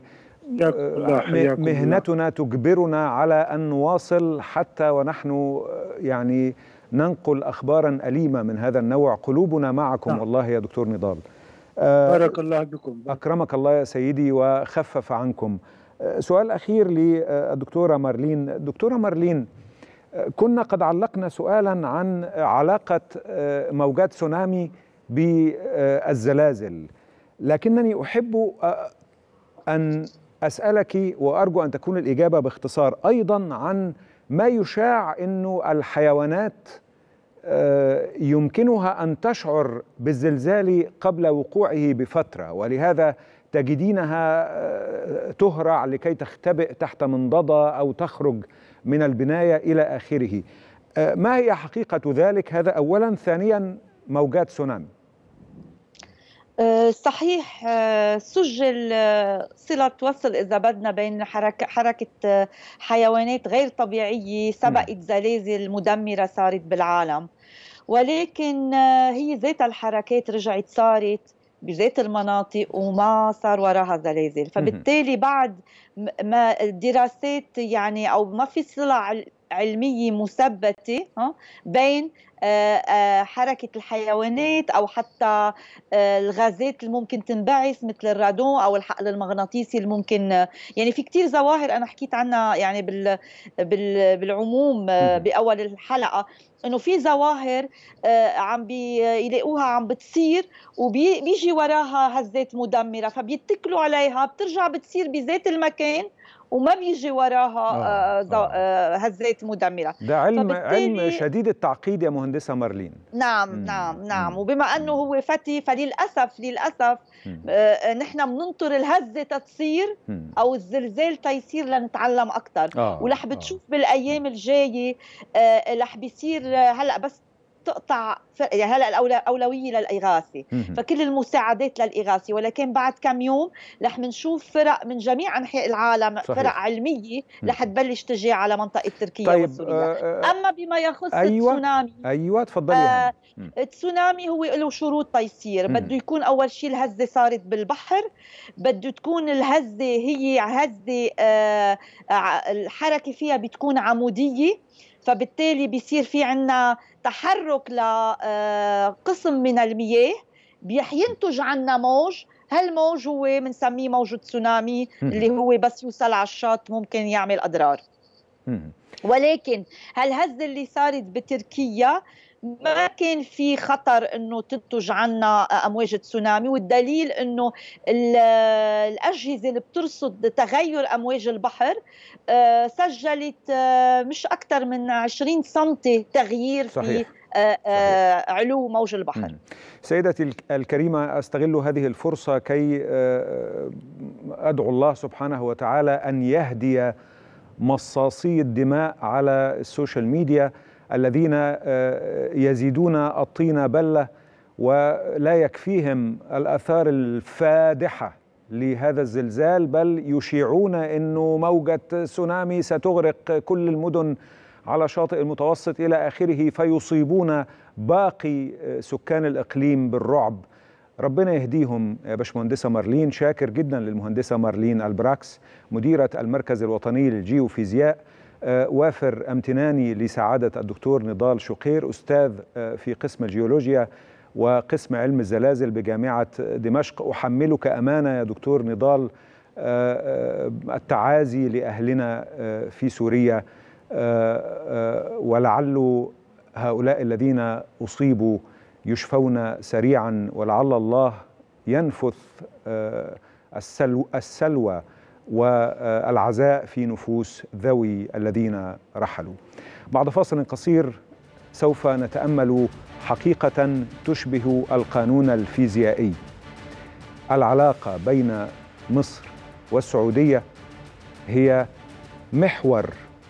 مهنتنا تجبرنا على أن نواصل حتى ونحن يعني ننقل أخبارا أليمة من هذا النوع. قلوبنا معكم نعم. والله يا دكتور نضال. بارك الله بكم. أكرمك الله يا سيدي وخفف عنكم. سؤال أخير للدكتورة مارلين. دكتورة مارلين، كنا قد علقنا سؤالا عن علاقة موجات تسونامي بالزلازل، لكنني أحب أن أسألك وأرجو أن تكون الإجابة باختصار أيضا عن ما يشاع أنه الحيوانات يمكنها أن تشعر بالزلزال قبل وقوعه بفترة، ولهذا تجدينها تهرع لكي تختبئ تحت منضدة أو تخرج من البناية إلى آخره. ما هي حقيقة ذلك؟ هذا أولا. ثانيا، موجات تسونامي. صحيح، سجل صلة وصل إذا بدنا بين حركة, حركة حيوانات غير طبيعية سبقت زلازل مدمرة صارت بالعالم، ولكن هي ذات الحركات رجعت صارت بذات المناطق وما صار وراها زلازل. فبالتالي بعد ما الدراسات يعني أو ما في صلة علمية مثبتة بين حركة الحيوانات أو حتى الغازات اللي ممكن تنبعث مثل الرادون أو الحقل المغناطيسي اللي ممكن، يعني في كتير ظواهر أنا حكيت عنها يعني بال بالعموم بأول الحلقة، إنه في ظواهر عم بيلاقوها عم بتصير وبيجي وراها هزات مدمرة فبيتكلوا عليها، بترجع بتصير بذات المكان وما بيجي وراها آه آه هزات مدمرة. ده علم علم شديد التعقيد يا مهندسة مارلين. نعم مم. نعم نعم مم. وبما أنه هو فتي فللأسف للأسف آه نحن بننطر الهزة تصير أو الزلزال تيصير لنتعلم أكثر. آه. ورح بتشوف آه. بالأيام الجاية آه رح بيصير هلأ بس تقطع يعني هلا الاولويه للاغاثه، فكل المساعدات للاغاثه، ولكن بعد كم يوم رح نشوف فرق من جميع انحاء العالم. صحيح. فرق علميه رح تبلش تجي على منطقه تركيا طيب وسوريا. آه اما بما يخص أيوة التسونامي، ايوه تفضلي. آه التسونامي هو له شروط تيصير، بده يكون اول شيء الهزه صارت بالبحر، بده تكون الهزه هي هزه آه الحركه فيها بتكون عموديه، فبالتالي بيصير في عنا تحرك لقسم من المياه بينتج عنا موج. هالموج هو بنسميه موج تسونامي اللي هو بس يوصل على الشط ممكن يعمل أضرار. ولكن هالهزة اللي صارت بتركيا ما كان في خطر انه تنتج عنا امواج تسونامي، والدليل انه الاجهزه اللي بترصد تغير امواج البحر سجلت مش اكثر من عشرين سنتي تغيير. صحيح. في صحيح. علو موج البحر. مم. سيدتي الكريمة، أستغل هذه الفرصة كي أدعو الله سبحانه وتعالى أن يهدي مصاصي الدماء على السوشيال ميديا الذين يزيدون الطين بلة ولا يكفيهم الآثار الفادحة لهذا الزلزال، بل يشيعون أنه موجة تسونامي ستغرق كل المدن على شاطئ المتوسط إلى آخره، فيصيبون باقي سكان الإقليم بالرعب. ربنا يهديهم يا باشمهندسة مارلين. شاكر جدا للمهندسة مارلين البراكس مديرة المركز الوطني للجيوفيزياء. وافر امتناني لسعادة الدكتور نضال شقير، أستاذ في قسم الجيولوجيا وقسم علم الزلازل بجامعة دمشق. أحملك أمانة يا دكتور نضال التعازي لأهلنا في سوريا، ولعل هؤلاء الذين أصيبوا يشفون سريعا، ولعل الله ينفث السلو السلوى والعزاء في نفوس ذوي الذين رحلوا. بعد فاصل قصير سوف نتأمل حقيقة تشبه القانون الفيزيائي، العلاقة بين مصر والسعودية هي محور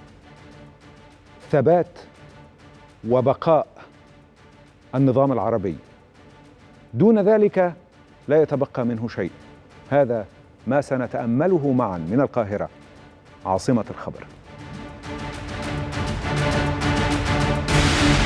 ثبات وبقاء النظام العربي، دون ذلك لا يتبقى منه شيء. هذا ما سنتأمله معا من القاهرة عاصمة الخبر.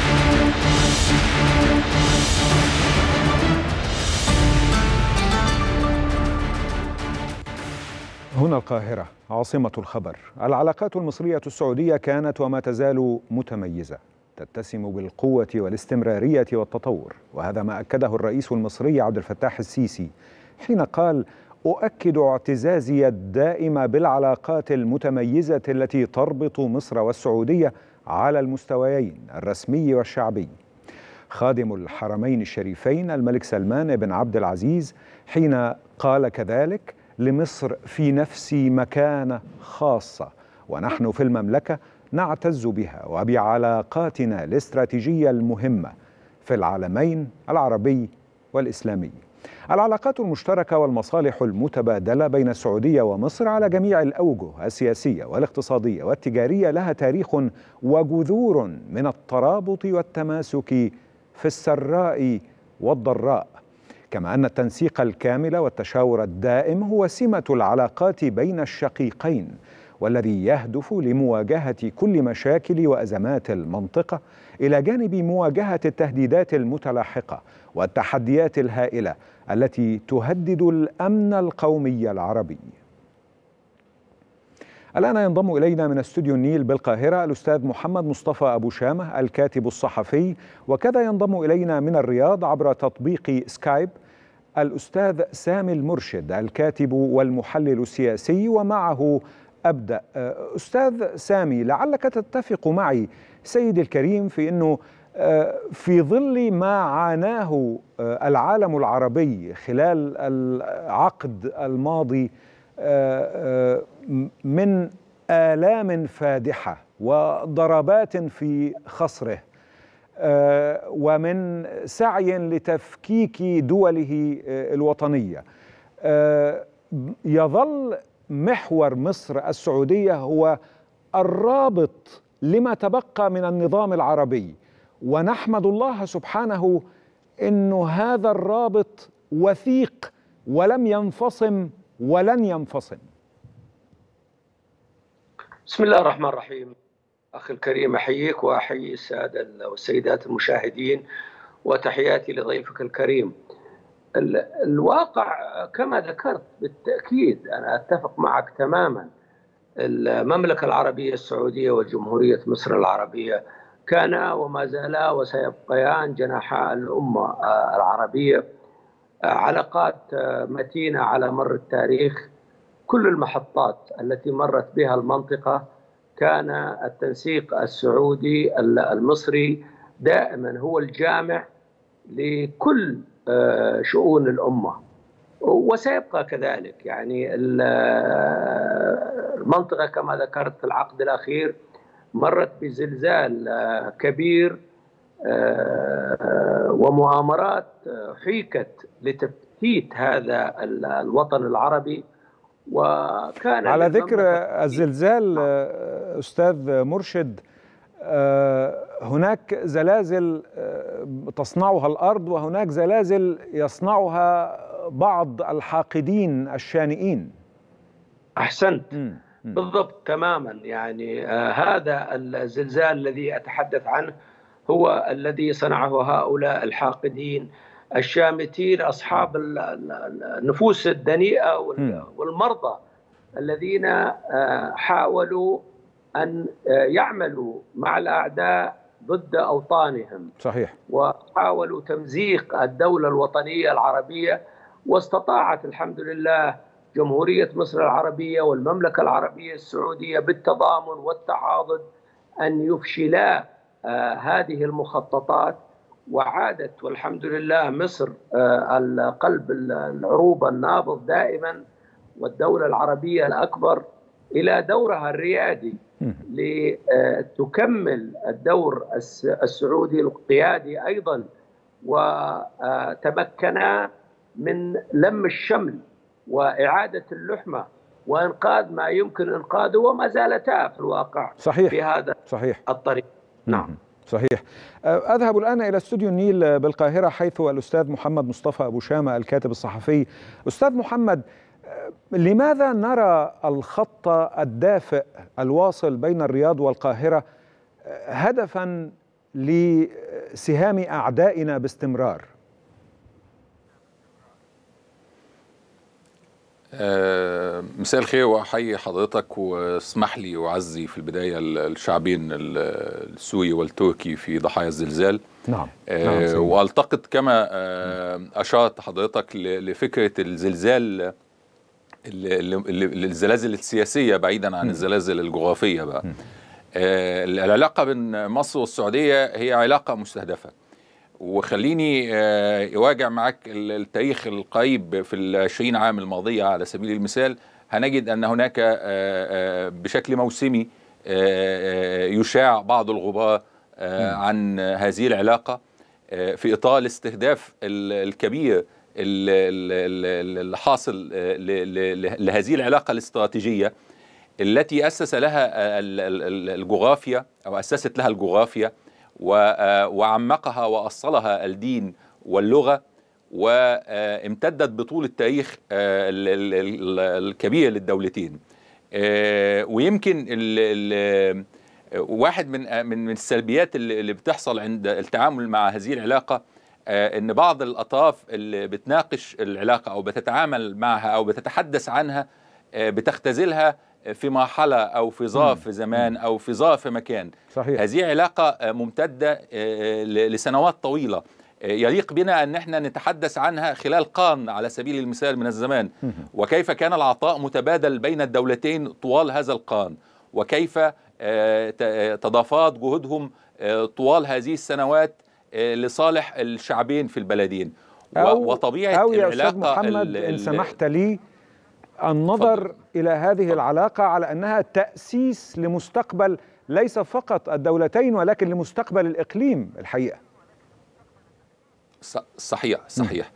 هنا القاهرة عاصمة الخبر. العلاقات المصرية السعودية كانت وما تزال متميزة، تتسم بالقوة والاستمرارية والتطور، وهذا ما أكده الرئيس المصري عبد الفتاح السيسي حين قال: أؤكد اعتزازي الدائم بالعلاقات المتميزة التي تربط مصر والسعودية على المستويين الرسمي والشعبي. خادم الحرمين الشريفين الملك سلمان بن عبد العزيز حين قال كذلك: لمصر في نفسي مكانة خاصة، ونحن في المملكة نعتز بها وبعلاقاتنا الاستراتيجية المهمة في العالمين العربي والإسلامي. العلاقات المشتركة والمصالح المتبادلة بين السعودية ومصر على جميع الأوجه السياسية والاقتصادية والتجارية لها تاريخ وجذور من الترابط والتماسك في السراء والضراء، كما أن التنسيق الكامل والتشاور الدائم هو سمة العلاقات بين الشقيقين، والذي يهدف لمواجهة كل مشاكل وأزمات المنطقة إلى جانب مواجهة التهديدات المتلاحقة والتحديات الهائلة التي تهدد الأمن القومي العربي. الآن ينضم إلينا من استوديو النيل بالقاهرة الأستاذ محمد مصطفى أبو شامة الكاتب الصحفي، وكذا ينضم إلينا من الرياض عبر تطبيق سكايب الأستاذ سامي المرشد الكاتب والمحلل السياسي. ومعه أبدأ. أستاذ سامي، لعلك تتفق معي سيدي الكريم في أنه في ظل ما عاناه العالم العربي خلال العقد الماضي من آلام فادحة وضربات في خصره ومن سعي لتفكيك دوله الوطنية، يظل محور مصر السعودية هو الرابط لما تبقى من النظام العربي، ونحمد الله سبحانه إنه هذا الرابط وثيق ولم ينفصم ولن ينفصم. بسم الله الرحمن الرحيم. أخي الكريم، أحييك وأحيي السادة والسيدات المشاهدين، وتحياتي لضيفك الكريم. الواقع كما ذكرت بالتأكيد، أنا أتفق معك تماما. المملكة العربية السعودية وجمهورية مصر العربية كانا وما زالا وسيبقيان جناحا الأمة العربية، علاقات متينة على مر التاريخ. كل المحطات التي مرت بها المنطقة كان التنسيق السعودي المصري دائما هو الجامع لكل شؤون الأمة، وسيبقى كذلك. يعني المنطقة كما ذكرت في العقد الأخير مرت بزلزال كبير ومؤامرات حيكت لتفتيت هذا الوطن العربي. وكان على ذكر الزلزال أستاذ مرشد، هناك زلازل تصنعها الأرض وهناك زلازل يصنعها بعض الحاقدين الشانئين. أحسنت. م. م. بالضبط تماما. يعني آه هذا الزلزال الذي أتحدث عنه هو الذي صنعه هؤلاء الحاقدين الشامتين أصحاب النفوس الدنيئة والمرضى الذين آه حاولوا أن يعملوا مع الأعداء ضد أوطانهم. صحيح. وحاولوا تمزيق الدولة الوطنية العربية، واستطاعت الحمد لله جمهورية مصر العربية والمملكة العربية السعودية بالتضامن والتعاضد أن يفشلا آه هذه المخططات، وعادت والحمد لله مصر آه قلب العروبة النابض دائما والدولة العربية الأكبر إلى دورها الريادي لتكمل الدور السعودي القيادي أيضا، وتمكنا من لم الشمل وإعادة اللحمة وإنقاذ ما يمكن إنقاذه، وما زالتا في الواقع صحيح. في هذا صحيح. الطريق. نعم صحيح. أذهب الآن إلى استوديو النيل بالقاهرة حيث الأستاذ محمد مصطفى أبو شامة الكاتب الصحفي. أستاذ محمد، لماذا نرى الخط الدافئ الواصل بين الرياض والقاهرة هدفا لسهام أعدائنا باستمرار؟ مساء الخير واحيي حضرتك، واسمح لي واعزي في البدايه الشعبين السوري والتركي في ضحايا الزلزال. نعم. آه نعم والتقط كما آه اشرت حضرتك لفكره الزلزال، الزلازل السياسيه بعيدا عن م. الزلازل الجغرافيه بقى. آه العلاقه بين مصر والسعوديه هي علاقه مستهدفه، وخليني أواجع معك التاريخ القريب في العشرين عام الماضية على سبيل المثال. هنجد أن هناك بشكل موسمي يشاع بعض الغبار عن هذه العلاقة في إطار الاستهداف الكبير اللي حاصل لهذه العلاقة الاستراتيجية التي أسس لها الجغرافيا أو أسست لها الجغرافيا وعمقها وأصلها الدين واللغة، وامتدت بطول التاريخ الكبير للدولتين. ويمكن واحد من من السلبيات اللي بتحصل عند التعامل مع هذه العلاقة ان بعض الأطراف اللي بتناقش العلاقة أو بتتعامل معها أو بتتحدث عنها بتختزلها في مرحلة أو في ظرف زمان أو في ظرف مكان. صحيح. هذه علاقة ممتدة لسنوات طويلة، يليق بنا أن احنا نتحدث عنها خلال قرن على سبيل المثال من الزمان، وكيف كان العطاء متبادل بين الدولتين طوال هذا القرن، وكيف تضافرت جهودهم طوال هذه السنوات لصالح الشعبين في البلدين. أو وطبيعة أو يا العلاقة أستاذ محمد إن سمحت لي النظر فضل. إلى هذه العلاقة على أنها تأسيس لمستقبل ليس فقط الدولتين ولكن لمستقبل الإقليم الحقيقة. صحيح صحيح.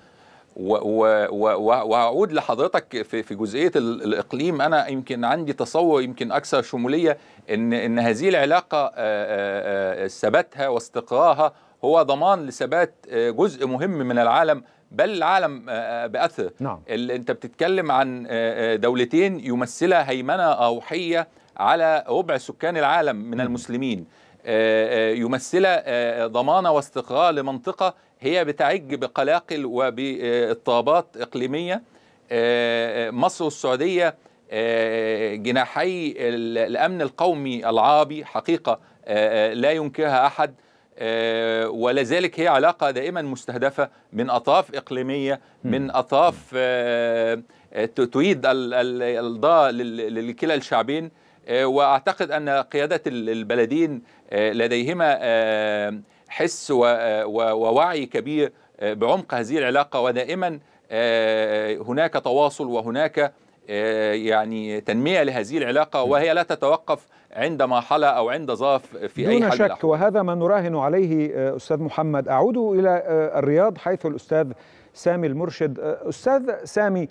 وأعود لحضرتك في في جزئية الإقليم. أنا يمكن عندي تصور يمكن أكثر شمولية إن إن هذه العلاقة ثباتها واستقرارها هو ضمان لثبات جزء مهم من العالم، بل العالم بأثر. نعم. انت بتتكلم عن دولتين يمثلها هيمنة روحية على ربع سكان العالم من المسلمين، يمثلها ضمانة واستقرار لمنطقة هي بتعج بقلاقل وباضطرابات إقليمية. مصر والسعودية جناحي الأمن القومي العربي حقيقة لا ينكرها أحد، ولذلك هي علاقة دائما مستهدفة من أطراف إقليمية، من أطراف تريد الضاء لكلا الشعبين. وأعتقد أن قيادة البلدين لديهما حس ووعي كبير بعمق هذه العلاقة، ودائما هناك تواصل وهناك يعني تنمية لهذه العلاقة، وهي لا تتوقف عند مرحلة أو عند ظرف في أي حال. دون شك، وهذا ما نراهن عليه. أستاذ محمد، أعود إلى الرياض حيث الأستاذ سامي المرشد. أستاذ سامي،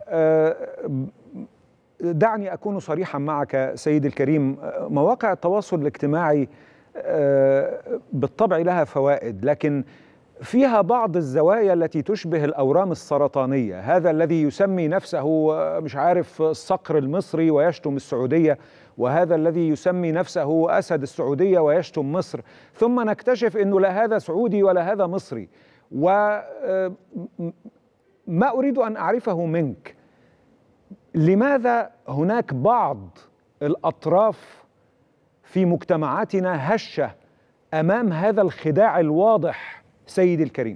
دعني أكون صريحا معك سيدي الكريم. مواقع التواصل الاجتماعي بالطبع لها فوائد، لكن فيها بعض الزوايا التي تشبه الأورام السرطانية. هذا الذي يسمي نفسه مش عارف الصقر المصري ويشتم السعودية، وهذا الذي يسمي نفسه أسد السعودية ويشتم مصر، ثم نكتشف أنه لا هذا سعودي ولا هذا مصري. وما أريد أن أعرفه منك، لماذا هناك بعض الأطراف في مجتمعاتنا هشة أمام هذا الخداع الواضح سيدي الكريم؟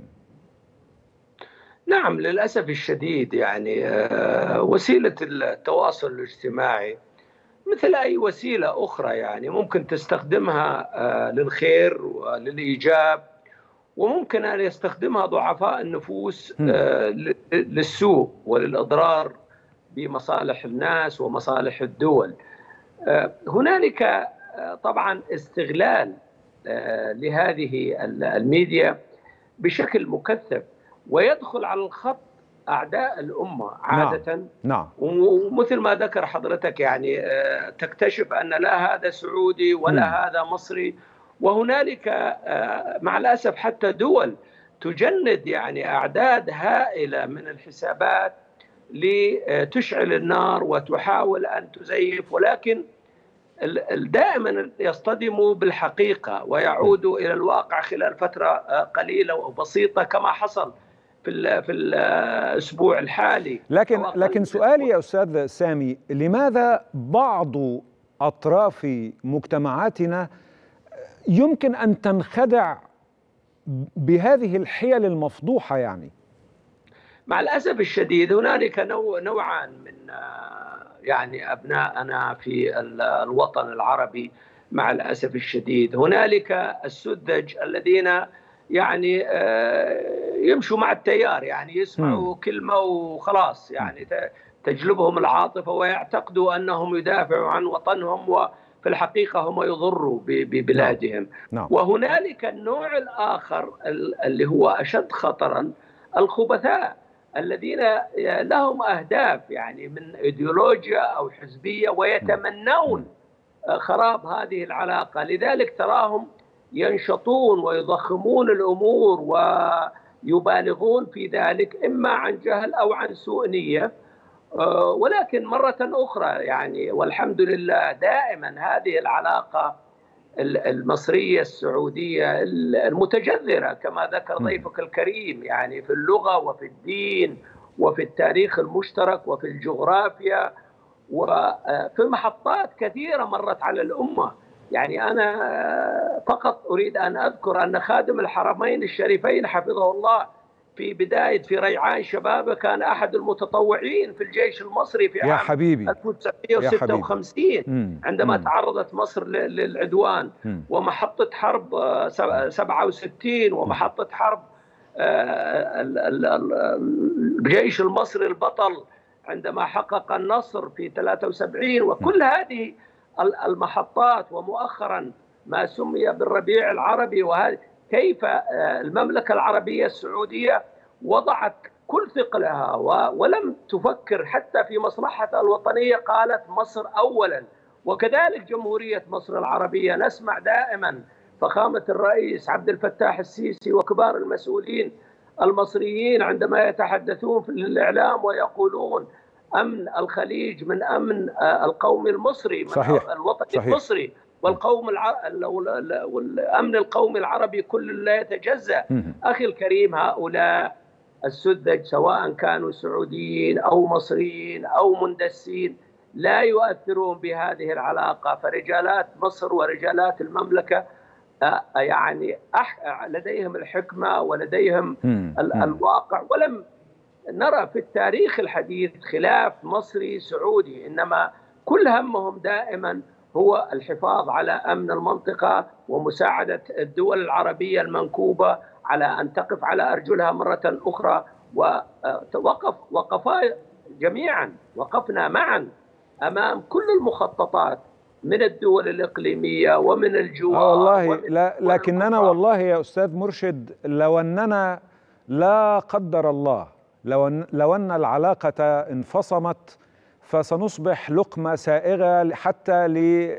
نعم، للأسف الشديد يعني وسيلة التواصل الاجتماعي مثل أي وسيلة أخرى يعني ممكن تستخدمها للخير وللإيجاب، وممكن أن يستخدمها ضعفاء النفوس للسوء وللإضرار بمصالح الناس ومصالح الدول. هنالك طبعا استغلال لهذه الميديا بشكل مكثف، ويدخل على الخط أعداء الأمة عادة. نعم. نعم. ومثل ما ذكر حضرتك يعني تكتشف أن لا هذا سعودي ولا م. هذا مصري، وهنالك مع الأسف حتى دول تجند يعني أعداد هائلة من الحسابات لتشعل النار وتحاول أن تزيف، ولكن دائما يصطدموا بالحقيقة ويعودوا إلى الواقع خلال فترة قليلة وبسيطة، كما حصل في في الاسبوع الحالي. لكن لكن سؤالي يا استاذ سامي، لماذا بعض اطراف مجتمعاتنا يمكن ان تنخدع بهذه الحيل المفضوحه؟ يعني مع الاسف الشديد هنالك نوع نوعان من يعني ابنائنا في الوطن العربي. مع الاسف الشديد هنالك السذج الذين يعني يمشوا مع التيار، يعني يسمعوا م. كلمه وخلاص، يعني تجلبهم العاطفه ويعتقدوا انهم يدافعوا عن وطنهم وفي الحقيقه هم يضروا ببلادهم. نعم. وهنالك النوع الاخر اللي هو اشد خطرا، الخبثاء الذين لهم اهداف يعني من ايديولوجيا او حزبيه ويتمنون خراب هذه العلاقه، لذلك تراهم ينشطون ويضخمون الامور ويبالغون في ذلك، اما عن جهل او عن سوء نيه. ولكن مره اخرى يعني والحمد لله دائما هذه العلاقه المصريه السعوديه المتجذره كما ذكر ضيفك الكريم، يعني في اللغه وفي الدين وفي التاريخ المشترك وفي الجغرافيا وفي محطات كثيره مرت على الامه. يعني أنا فقط أريد أن أذكر أن خادم الحرمين الشريفين حفظه الله في بداية في ريعان شبابه كان أحد المتطوعين في الجيش المصري في يا عام حبيبي. ألف وتسعمئة وستة وخمسين مم. عندما مم. تعرضت مصر للعدوان، مم. ومحطة حرب سبعة وستين ومحطة حرب الجيش المصري البطل عندما حقق النصر في ثلاثة وسبعين، وكل هذه المحطات، ومؤخرا ما سمي بالربيع العربي. وهذا كيف المملكة العربية السعودية وضعت كل ثقلها ولم تفكر حتى في مصلحتها الوطنية، قالت مصر أولا. وكذلك جمهورية مصر العربية، نسمع دائما فخامة الرئيس عبد الفتاح السيسي وكبار المسؤولين المصريين عندما يتحدثون في الإعلام ويقولون أمن الخليج من أمن القومي المصري، من صحيح. الوطن صحيح. المصري، والقوم الع... والأمن القومي العربي كل لا يتجزأ. أخي الكريم، هؤلاء السذج سواء كانوا سعوديين أو مصريين أو مندسين لا يؤثرون بهذه العلاقة. فرجالات مصر ورجالات المملكة يعني لديهم الحكمة ولديهم ال... الواقع، ولم نرى في التاريخ الحديث خلاف مصري سعودي، إنما كل همهم دائما هو الحفاظ على أمن المنطقة ومساعدة الدول العربية المنكوبة على أن تقف على أرجلها مرة أخرى. ووقف وقفا جميعا، وقفنا معا أمام كل المخططات من الدول الإقليمية ومن الجوار. آه والله لا، لكننا والله يا أستاذ مرشد لو أننا لا قدر الله لو أن, لو أن العلاقة انفصمت فسنصبح لقمة سائغة حتى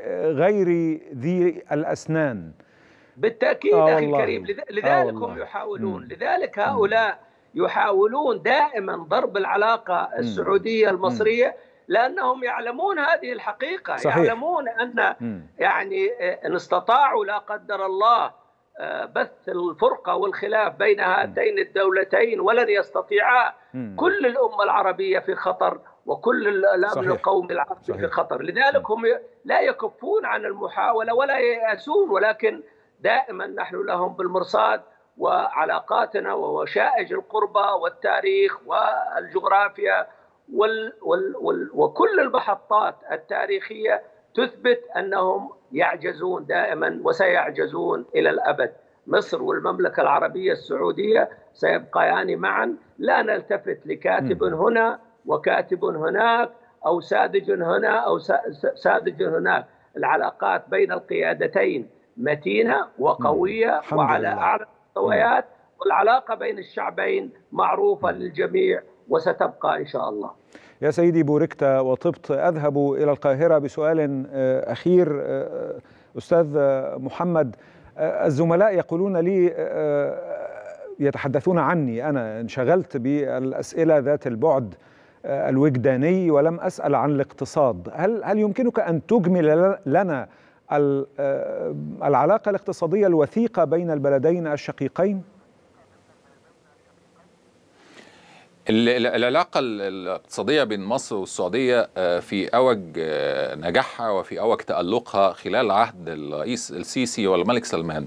لغير ذي الأسنان. بالتأكيد آه أخي الكريم، لذلك آه هم يحاولون. مم. لذلك هؤلاء مم. يحاولون دائما ضرب العلاقة السعودية المصرية، لأنهم يعلمون هذه الحقيقة. صحيح. يعلمون أن مم. يعني إن استطاعوا لا قدر الله بث الفرقة والخلاف بين هاتين الدولتين ولن يستطيعا. كل الأمة العربية في خطر، وكل الأمن القومي العربي صحيح. في خطر. لذلك هم لا يكفون عن المحاولة ولا ييأسون، ولكن دائما نحن لهم بالمرصاد. وعلاقاتنا ووشائج القربة والتاريخ والجغرافيا وال وال وال وكل المحطات التاريخية تثبت أنهم يعجزون دائما وسيعجزون إلى الأبد. مصر والمملكة العربية السعودية سيبقيان معا، لا نلتفت لكاتب هنا وكاتب هناك أو ساذج هنا أو ساذج هناك. العلاقات بين القيادتين متينة وقوية وعلى أعلى المستويات، والعلاقة بين الشعبين معروفة للجميع وستبقى إن شاء الله. يا سيدي بوركت وطبت. أذهب إلى القاهرة بسؤال أخير. أستاذ محمد، الزملاء يقولون لي، يتحدثون عني، أنا انشغلت بالأسئلة ذات البعد الوجداني ولم أسأل عن الاقتصاد. هل هل يمكنك أن تجمل لنا العلاقة الاقتصادية الوثيقة بين البلدين الشقيقين؟ العلاقة الاقتصادية بين مصر والسعودية في أوج نجاحها وفي أوج تألقها خلال عهد الرئيس السيسي والملك سلمان،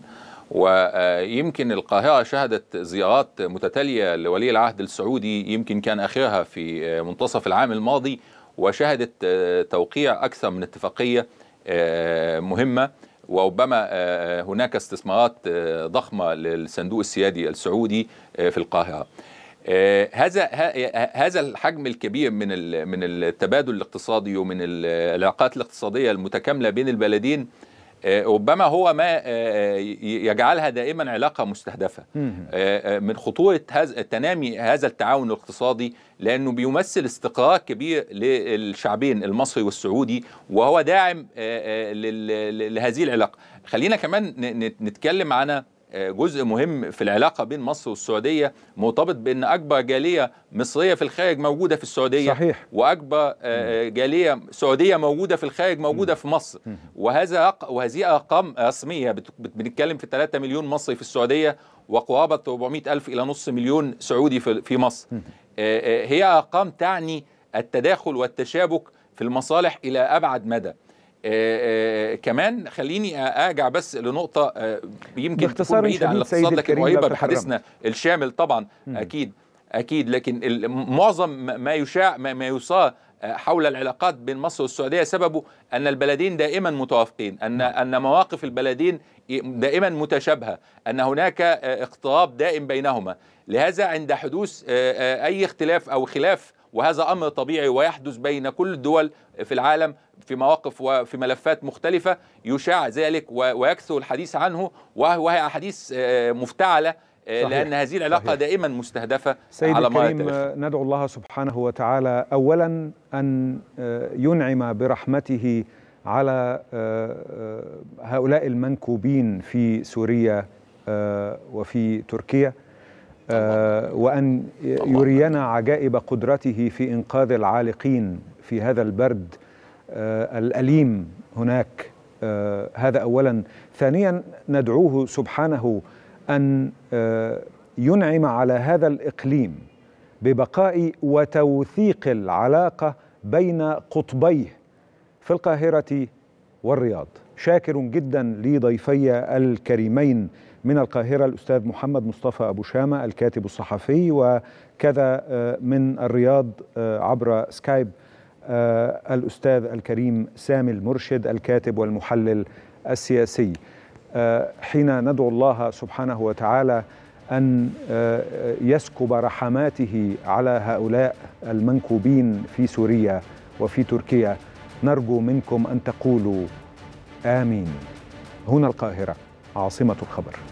ويمكن القاهرة شهدت زيارات متتالية لولي العهد السعودي، يمكن كان آخرها في منتصف العام الماضي، وشهدت توقيع أكثر من اتفاقية مهمة، وربما هناك استثمارات ضخمة للصندوق السيادي السعودي في القاهرة. هذا هذا الحجم الكبير من من التبادل الاقتصادي ومن العلاقات الاقتصادية المتكاملة بين البلدين ربما هو ما يجعلها دائما علاقة مستهدفة. من خطورة هذا تنامي هذا التعاون الاقتصادي، لأنه بيمثل استقرار كبير للشعبين المصري والسعودي، وهو داعم لهذه العلاقة. خلينا كمان نتكلم عن جزء مهم في العلاقة بين مصر والسعودية، مرتبط بأن أكبر جالية مصرية في الخارج موجودة في السعودية، صحيح. وأكبر جالية سعودية موجودة في الخارج موجودة في مصر، وهذا وهذه أرقام رسمية. بنتكلم في ثلاثة مليون مصري في السعودية، وقرابة أربعمائة ألف إلى نصف مليون سعودي في مصر. هي أرقام تعني التداخل والتشابك في المصالح إلى أبعد مدى. آه آه كمان خليني ارجع بس لنقطه آه يمكن تكون بعيده عن الاقتصاد لكن قريبه بحديثنا الشامل طبعا. م. اكيد اكيد لكن معظم ما يشاع ما يصار حول العلاقات بين مصر والسعوديه سببه ان البلدين دائما متوافقين، ان ان مواقف البلدين دائما متشابهه، ان هناك اقتراب دائم بينهما. لهذا عند حدوث اي اختلاف او خلاف، وهذا أمر طبيعي ويحدث بين كل الدول في العالم في مواقف وفي ملفات مختلفة، يشاع ذلك ويكثر الحديث عنه، وهي أحاديث مفتعلة. صحيح. لأن هذه العلاقة صحيح. دائما مستهدفة. سيد على الكريم، ندعو الله سبحانه وتعالى أولا أن ينعم برحمته على هؤلاء المنكوبين في سوريا وفي تركيا، آه وأن يرينا عجائب قدرته في إنقاذ العالقين في هذا البرد آه الأليم هناك. آه هذا أولا. ثانيا ندعوه سبحانه أن آه ينعم على هذا الإقليم ببقاء وتوثيق العلاقة بين قطبيه في القاهرة والرياض. شاكر جدا لضيفي الكريمين من القاهرة الأستاذ محمد مصطفى أبو شامة الكاتب الصحفي، وكذا من الرياض عبر سكايب الأستاذ الكريم سامي المرشد الكاتب والمحلل السياسي. حين ندعو الله سبحانه وتعالى أن يسكب رحماته على هؤلاء المنكوبين في سوريا وفي تركيا، نرجو منكم أن تقولوا آمين. هنا القاهرة عاصمة الخبر.